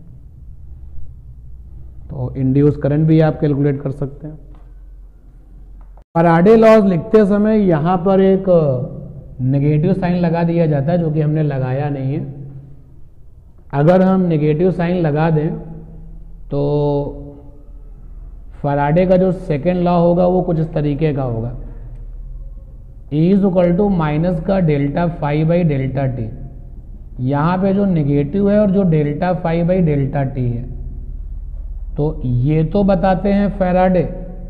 Speaker 1: तो इंड्यूस करंट भी आप कैलकुलेट कर सकते हैं। फैराडे लॉज लिखते समय यहां पर एक नेगेटिव साइन लगा दिया जाता है जो कि हमने लगाया नहीं है। अगर हम नेगेटिव साइन लगा दें तो फैराडे का जो सेकेंड लॉ होगा वो कुछ इस तरीके का होगा, E is equal to minus का delta phi by delta t. यहां पे जो नेगेटिव है और जो delta phi by delta t है, तो ये तो बताते हैं फैराडे,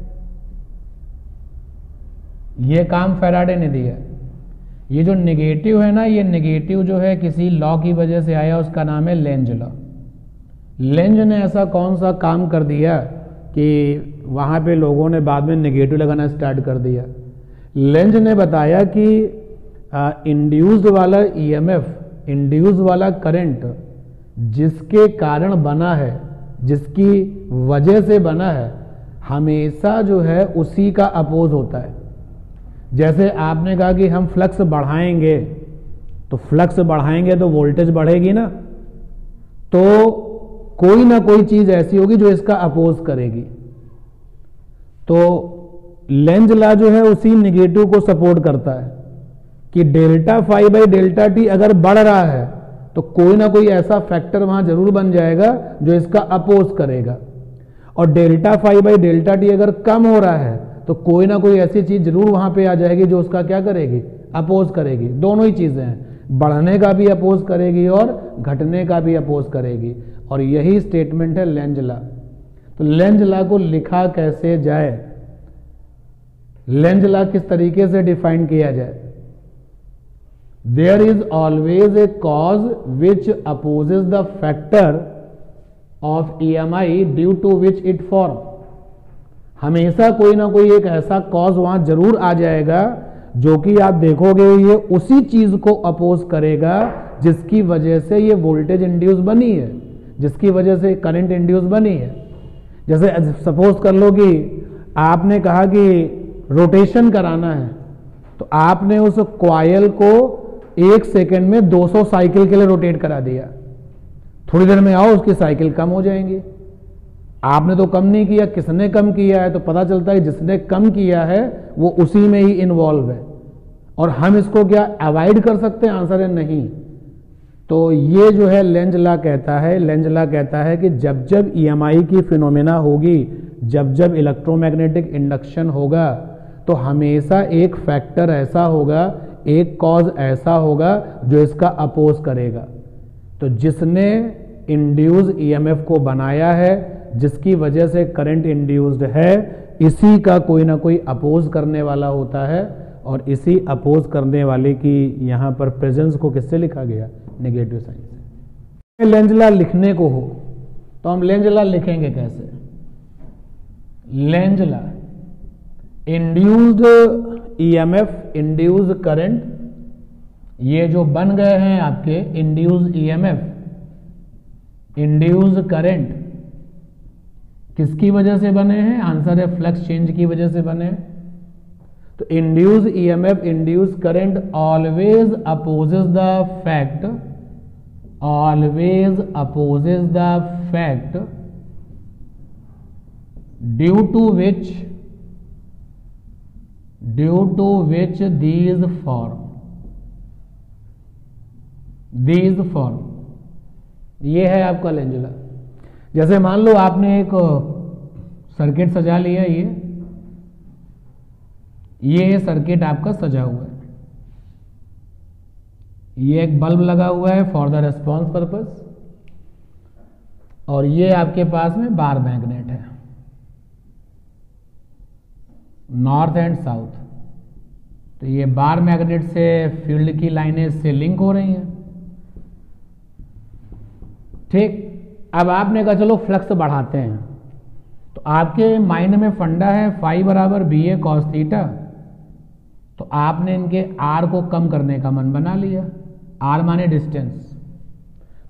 Speaker 1: ये काम फैराडे ने दिया। ये जो नेगेटिव है ना, ये नेगेटिव जो है किसी लॉ की वजह से आया, उसका नाम है लेंज लॉ। लेंज ने ऐसा कौन सा काम कर दिया कि वहां पे लोगों ने बाद में नेगेटिव लगाना स्टार्ट कर दिया। लेंज ने बताया कि इंड्यूस्ड वाला ईएमएफ, इंड्यूस वाला करंट जिसके कारण बना है, जिसकी वजह से बना है, हमेशा जो है उसी का अपोज होता है। जैसे आपने कहा कि हम फ्लक्स बढ़ाएंगे, तो फ्लक्स बढ़ाएंगे तो वोल्टेज बढ़ेगी ना, तो कोई ना कोई चीज ऐसी होगी जो इसका अपोज करेगी। तो लेंज लॉ जो है उसी नेगेटिव को सपोर्ट करता है कि delta phi by delta t अगर बढ़ रहा है तो कोई ना कोई ऐसा फैक्टर वहां जरूर बन जाएगा जो इसका अपोज करेगा, और delta phi by delta t अगर कम हो रहा है तो कोई ना कोई ऐसी चीज जरूर वहां पे आ जाएगी जो उसका क्या करेगी, अपोज करेगी। दोनों ही चीजें हैं, बढ़ने का भी अपोज करेगी और घटने का भी अपोज करेगी, और यही स्टेटमेंट है लेंज लॉ। तो लेंज लॉ को लिखा कैसे जाए, लेंज लॉ किस तरीके से डिफाइन किया जाए। There is always a cause which opposes the factor of EMI due to which it form. हमेशा कोई ना कोई एक ऐसा कॉज वहां जरूर आ जाएगा जो कि आप देखोगे ये उसी चीज को अपोज करेगा जिसकी वजह से ये वोल्टेज इंड्यूस बनी है, जिसकी वजह से करंट इंड्यूस बनी है। जैसे सपोज कर लो कि आपने कहा कि रोटेशन कराना है, तो आपने उस कॉइल को 1 सेकंड में 200 साइकिल के लिए रोटेट करा दिया। थोड़ी देर में आओ उसकी साइकिल कम हो जाएंगी। आपने तो कम नहीं किया, किसने कम किया है? तो पता चलता है जिसने कम किया है वो उसी में ही इन्वॉल्व है। और हम इसको क्या अवॉइड कर सकते हैं? आंसर है नहीं। तो ये जो है लेंज लॉ कहता है, लेंज लॉ कहता है कि जब जब EMI की फिनोमेना होगी, जब जब इलेक्ट्रोमैग्नेटिक इंडक्शन होगा, तो हमेशा एक फैक्टर ऐसा होगा, एक कॉज ऐसा होगा जो इसका अपोज करेगा। तो जिसने इंड्यूस EMF को बनाया है, जिसकी वजह से करंट इंड्यूस्ड है, इसी का कोई ना कोई अपोज करने वाला होता है, और इसी अपोज करने वाले की यहां पर प्रेजेंस को किससे लिखा गया? नेगेटिव साइन से। लेंज लॉ लिखने को हो तो हम लेंज लॉ लिखेंगे कैसे? Lenz law, induced EMF, induced current, ये जो बन गए हैं आपके इंड्यूस्ड EMF, इंड्यूस्ड करंट, किसकी वजह से बने हैं? आंसर है फ्लक्स चेंज की वजह से बने हैं। तो induced EMF, induced current always opposes the fact, always opposes the fact due to which these form. ये है आपका लेंज लॉ। जैसे मान लो आपने एक सर्किट सजा लिया, ये सर्किट आपका सजा हुआ है, ये एक बल्ब लगा हुआ है फॉर द रेस्पॉन्स पर्पस, और ये आपके पास में बार मैग्नेट है, नॉर्थ एंड साउथ। तो ये बार मैग्नेट से फील्ड की लाइनें इससे लिंक हो रही हैं, ठीक। अब आपने कहा चलो फ्लक्स बढ़ाते हैं, तो आपके माइंड में फंडा है फाई बराबर BA cos थीटा, तो आपने इनके R को कम करने का मन बना लिया। R माने डिस्टेंस,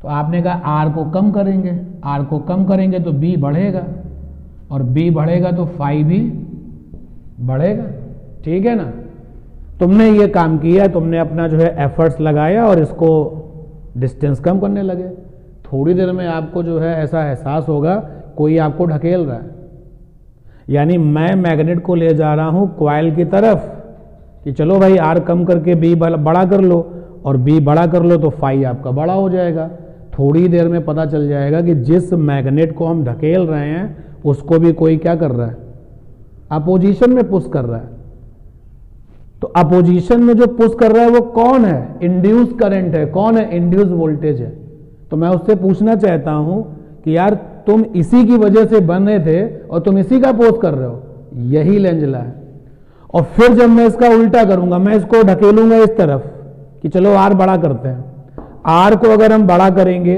Speaker 1: तो आपने कहा आर को कम करेंगे, आर को कम करेंगे तो बी बढ़ेगा, और बी बढ़ेगा तो फाई भी बढ़ेगा। ठीक है ना, तुमने ये काम किया, तुमने अपना जो है एफर्ट्स लगाया और इसको डिस्टेंस कम करने लगे। थोड़ी देर में आपको जो है ऐसा एहसास होगा कोई आपको ढकेल रहा है, यानी मैं मैग्नेट को ले जा रहा हूं कॉइल की तरफ कि चलो भाई आर कम करके बी बड़ा कर लो, और बी बड़ा कर लो तो फाई आपका बड़ा हो जाएगा। थोड़ी देर में पता चल जाएगा कि जिस मैग्नेट को हम ढकेल रहे हैं उसको भी कोई क्या कर रहा है, अपोजिशन में पुश कर रहा है। तो अपोजिशन में जो पुश कर रहा है वो कौन है, इंड्यूस करंट है, कौन है, इंड्यूस वोल्टेज है। तो मैं उससे पूछना चाहता हूं कि यार तुम इसी की वजह से बन रहे थे और तुम इसी का अपोज कर रहे हो, यही लेंजला है। और फिर जब मैं इसका उल्टा करूंगा, मैं इसको ढकेलूंगा इस तरफ कि चलो आर बड़ा करते हैं, आर को अगर हम बड़ा करेंगे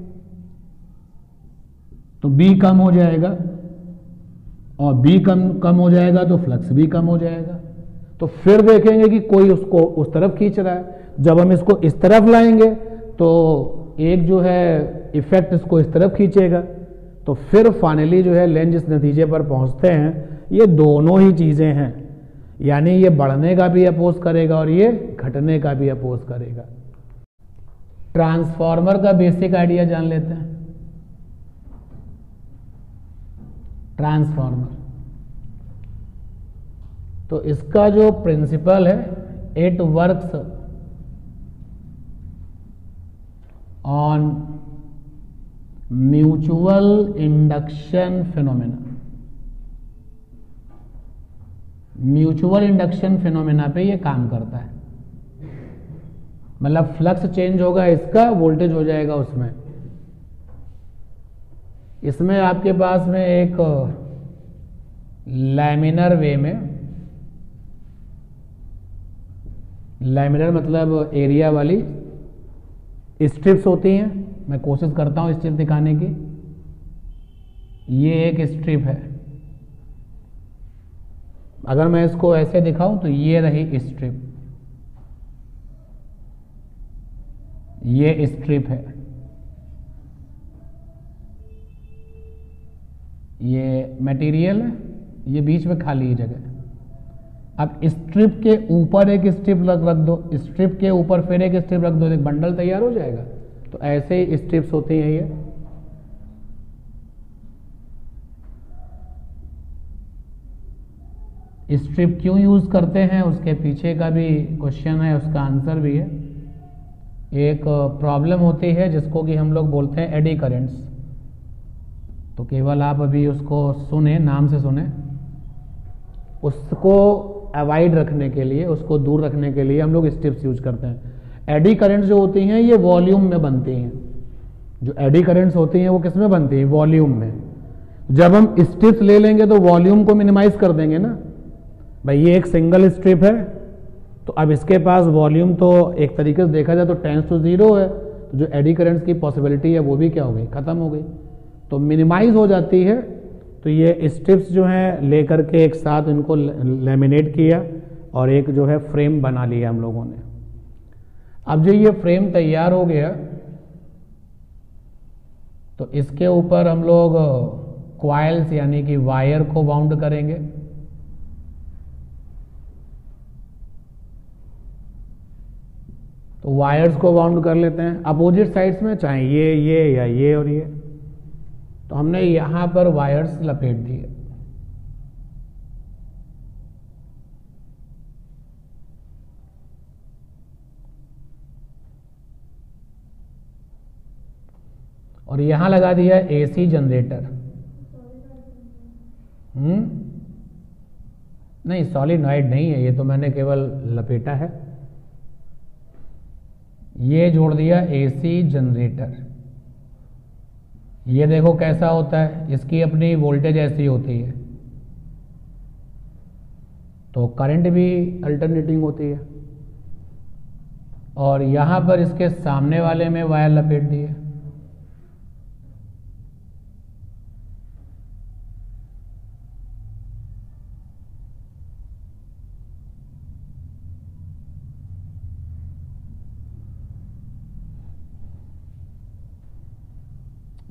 Speaker 1: तो बी कम हो जाएगा, और बी कम हो जाएगा तो फ्लक्स भी कम हो जाएगा। तो फिर देखेंगे कि कोई उसको उस तरफ खींच रहा है। जब हम इसको इस तरफ लाएंगे तो एक जो है इफेक्ट इसको इस तरफ खींचेगा। तो फिर फाइनली जो है लेंज इस नतीजे पर पहुंचते हैं, ये दोनों ही चीजें हैं, यानी ये बढ़ने का भी अपोज करेगा और ये घटने का भी अपोज करेगा। ट्रांसफार्मर का बेसिक आइडिया जान लेते हैं। ट्रांसफार्मर, तो इसका जो प्रिंसिपल है, it works on mutual induction phenomena. Mutual induction phenomena पे ये काम करता है, मतलब फ्लक्स चेंज होगा इसका, वोल्टेज हो जाएगा उसमें। इसमें आपके पास में एक लैमिनर वे में, लैमिनर मतलब एरिया वाली स्ट्रिप्स होती हैं। मैं कोशिश करता हूं स्ट्रिप दिखाने की। ये एक स्ट्रिप है, अगर मैं इसको ऐसे दिखाऊं तो ये रही स्ट्रिप, ये स्ट्रिप है, ये मटेरियल है, ये बीच में खाली जगह। अब स्ट्रिप के ऊपर एक स्ट्रिप रख दो, स्ट्रिप के ऊपर फिर एक स्ट्रिप रख दो, एक बंडल तैयार हो जाएगा। तो ऐसे ही स्ट्रिप्स होती हैं ये। स्ट्रिप क्यों यूज करते हैं उसके पीछे का भी क्वेश्चन है, उसका आंसर भी है। एक प्रॉब्लम होती है जिसको कि हम लोग बोलते हैं एडी करंट्स। तो केवल आप अभी उसको सुने, नाम से सुने, उसको अवॉइड रखने के लिए, उसको दूर रखने के लिए हम लोग स्ट्रिप्स यूज करते हैं। एडी करंट्स जो होती हैं ये वॉल्यूम में बनती हैं। जो एडी करंट्स होती हैं वो किस में बनती हैं, वॉल्यूम में। जब हम स्ट्रिप्स ले लेंगे तो वॉल्यूम को मिनिमाइज कर देंगे ना भाई। ये एक सिंगल स्ट्रिप है, तो अब इसके पास वॉल्यूम तो एक तरीके से देखा जाए तो टेंड्स टू 0 है। तो जो एडी करंट्स की पॉसिबिलिटी है वो भी क्या हो गई, खत्म हो गई, तो मिनिमाइज हो जाती है। तो ये स्ट्रिप्स जो हैं लेकर के एक साथ इनको लेमिनेट किया और एक जो है फ्रेम बना लिया हम लोगों ने। अब जो ये फ्रेम तैयार हो गया तो इसके ऊपर हम लोग कॉइल्स यानी कि वायर को बाउंड करेंगे। तो वायर्स को बाउंड कर लेते हैं अपोजिट साइड्स में, चाहे ये या ये और ये। तो हमने यहां पर वायर्स लपेट दिए। और यहां लगा दिया एसी जनरेटर। नहीं, सॉलिनॉइड नहीं है ये, तो मैंने केवल लपेटा है। ये जोड़ दिया एसी जनरेटर। ये देखो कैसा होता है, इसकी अपनी वोल्टेज ऐसी होती है, तो करंट भी अल्टरनेटिंग होती है। और यहां पर इसके सामने वाले में वायर लपेट दिए।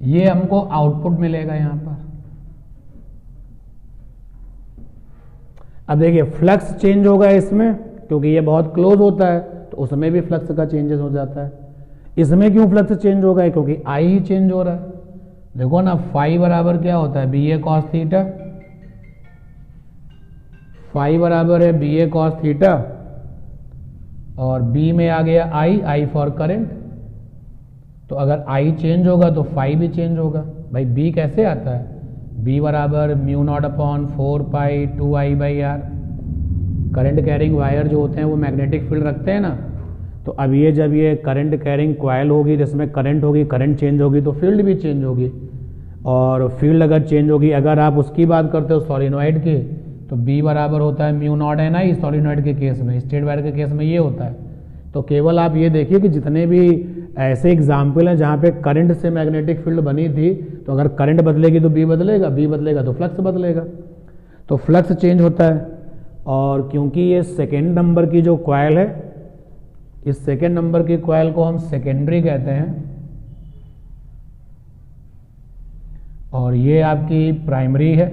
Speaker 1: ये हमको आउटपुट मिलेगा यहां पर। अब देखिए फ्लक्स चेंज होगा इसमें, क्योंकि ये बहुत क्लोज होता है तो उसमें भी फ्लक्स का चेंजेस हो जाता है। इसमें क्यों फ्लक्स चेंज होगा? क्योंकि आई ही चेंज हो रहा है। देखो ना, फाई बराबर क्या होता है? B A cos theta. Phi बराबर है बी ए कॉस थीटा, और बी में आ गया आई, आई फॉर करंट। तो अगर आई चेंज होगा तो फाई भी चेंज होगा। भाई बी कैसे आता है? बी बराबर mu nought upon 4 pi 2 I by R. Current carrying wire जो होते हैं वो मैग्नेटिक फील्ड रखते हैं ना, तो अब ये जब ये करंट कैरिंग कॉइल होगी जिसमें करंट होगी, करंट चेंज होगी तो फील्ड भी चेंज होगी। और फील्ड अगर चेंज होगी, अगर आप उसकी बात करते हो सॉलिनॉइड की, तो बी बराबर होता है mu nought N I solenoid के केस में। स्टेट वायर के केस में ये होता है। तो केवल आप ये देखिए कि जितने भी ऐसे एग्जाम्पल हैं जहाँ पे करंट से मैग्नेटिक फील्ड बनी थी, तो अगर करंट बदलेगी तो बी बदलेगा, बी बदलेगा तो फ्लक्स बदलेगा। तो फ्लक्स चेंज होता है। और क्योंकि ये सेकेंड नंबर की जो कॉइल है, इस सेकेंड नंबर की कॉइल को हम सेकेंडरी कहते हैं, और ये आपकी प्राइमरी है।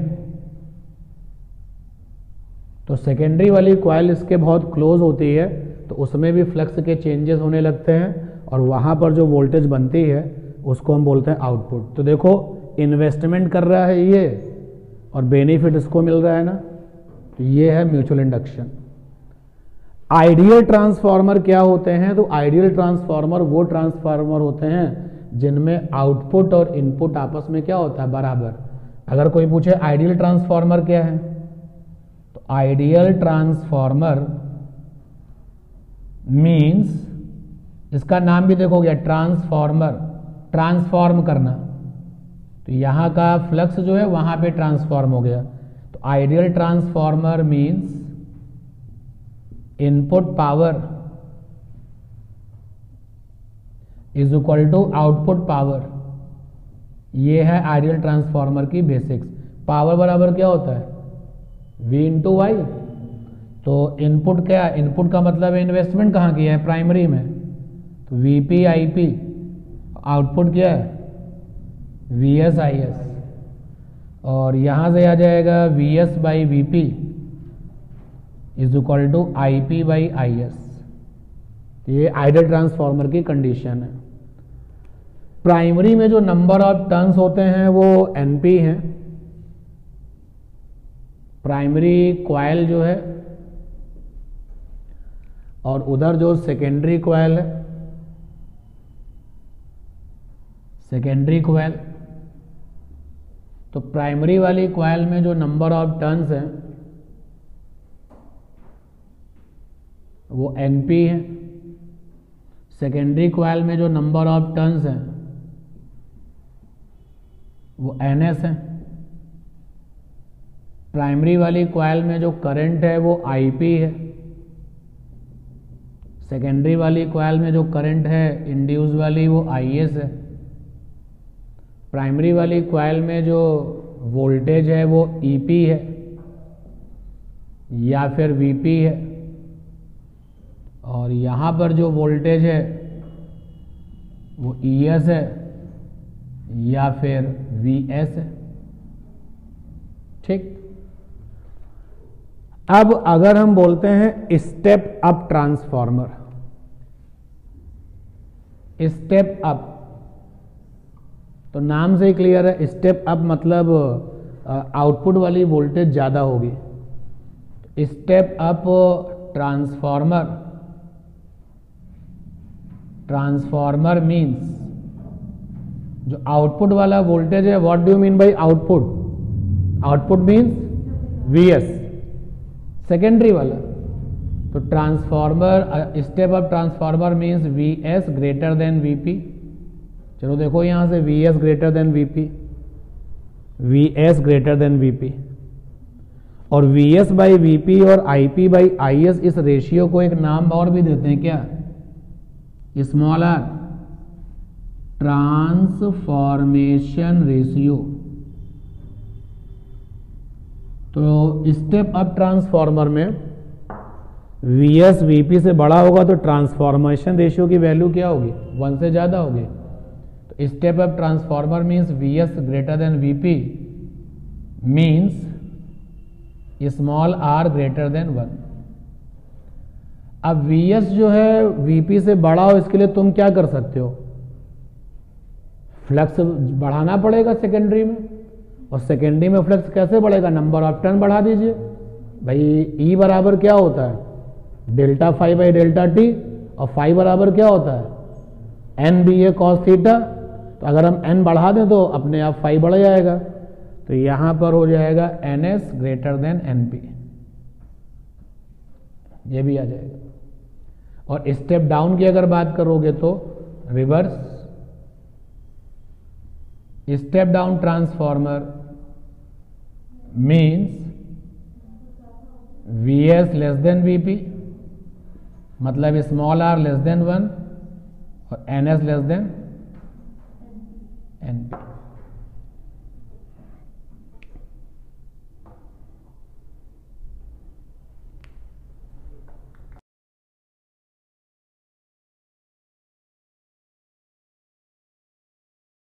Speaker 1: तो सेकेंडरी वाली कॉइल इसके बहुत क्लोज होती है, तो उसमें भी फ्लक्स के चेंजेस होने लगते हैं, और वहां पर जो वोल्टेज बनती है उसको हम बोलते हैं आउटपुट। तो देखो इन्वेस्टमेंट कर रहा है ये, और बेनिफिट इसको मिल रहा है ना, तो ये है म्यूचुअल इंडक्शन। आइडियल ट्रांसफार्मर क्या होते हैं? तो आइडियल ट्रांसफार्मर वो ट्रांसफार्मर होते हैं जिनमें आउटपुट और इनपुट आपस में क्या होता है? बराबर। अगर कोई पूछे आइडियल ट्रांसफार्मर क्या है, तो आइडियल ट्रांसफार्मर मींस, इसका नाम भी देखोगे ट्रांसफार्मर, ट्रांसफॉर्म करना। तो यहां का फ्लक्स जो है वहां पे ट्रांसफॉर्म हो गया। तो ideal transformer means input power is equal to output power. ये है आइडियल ट्रांसफार्मर की बेसिक्स। पावर बराबर क्या होता है? V into I. तो इनपुट क्या है? इनपुट का मतलब है इन्वेस्टमेंट कहाँ किया है? प्राइमरी में। तो VP IP। आउटपुट क्या है? VS IS। और यहां से आ जाएगा VS by VP is equal to IP by IS। ये आइडियल ट्रांसफार्मर की कंडीशन है। प्राइमरी में जो नंबर ऑफ टर्न्स होते हैं वो NP हैं। प्राइमरी कॉइल जो है, और उधर जो सेकेंडरी कॉइल है, सेकेंडरी कॉइल, तो प्राइमरी वाली कॉइल में जो नंबर ऑफ टर्न्स हैं वो NP है। सेकेंडरी कॉइल में जो नंबर ऑफ टर्न्स हैं वो NS है। प्राइमरी वाली कॉइल में जो करंट है वो IP है। सेकेंडरी वाली कॉइल में जो करंट है इंड्यूस वाली वो IS है। प्राइमरी वाली कॉइल में जो वोल्टेज है वो EP है या फिर VP है, और यहां पर जो वोल्टेज है वो ES है या फिर VS है। ठीक। अब अगर हम बोलते हैं step up transformer, step up, तो नाम से ही क्लियर है, स्टेप अप मतलब आउटपुट वाली वोल्टेज ज्यादा होगी। Step up transformer, transformer means जो आउटपुट वाला वोल्टेज है, what do you mean by output? Output means VS, secondary वाला। तो transformer, step up transformer means VS greater than VP। चलो देखो यहां से VS greater than VP, VS greater than VP, और VS बाई VP और IP by IS, इस ratio को एक नाम और भी देते हैं क्या? Small r, transformation ratio. तो स्टेप अप ट्रांसफार्मर में VS VP से बड़ा होगा तो ट्रांसफॉर्मेशन रेशियो की वैल्यू क्या होगी? 1 से ज्यादा होगी। तो step up transformer means V S greater than VP means small r greater than 1। अब Vs जो है Vp से बड़ा हो, इसके लिए तुम क्या कर सकते हो, फ्लक्स बढ़ाना पड़ेगा सेकेंडरी में। और सेकेंडरी में फ्लक्स कैसे बढ़ेगा, नंबर ऑफ टर्न बढ़ा दीजिए भाई। E बराबर क्या होता है, delta phi by delta t, और फाई बराबर क्या होता है N B A cos theta. तो अगर हम n बढ़ा दें तो अपने आप फाई बढ़ जाएगा। तो यहां पर हो जाएगा ns ग्रेटर देन np, ये भी आ जाएगा। और स्टेप डाउन की अगर बात करोगे तो reverse, step down transformer means Vs less than Vp, मतलब स्मॉल r लेस देन 1 और ns लेस देन np।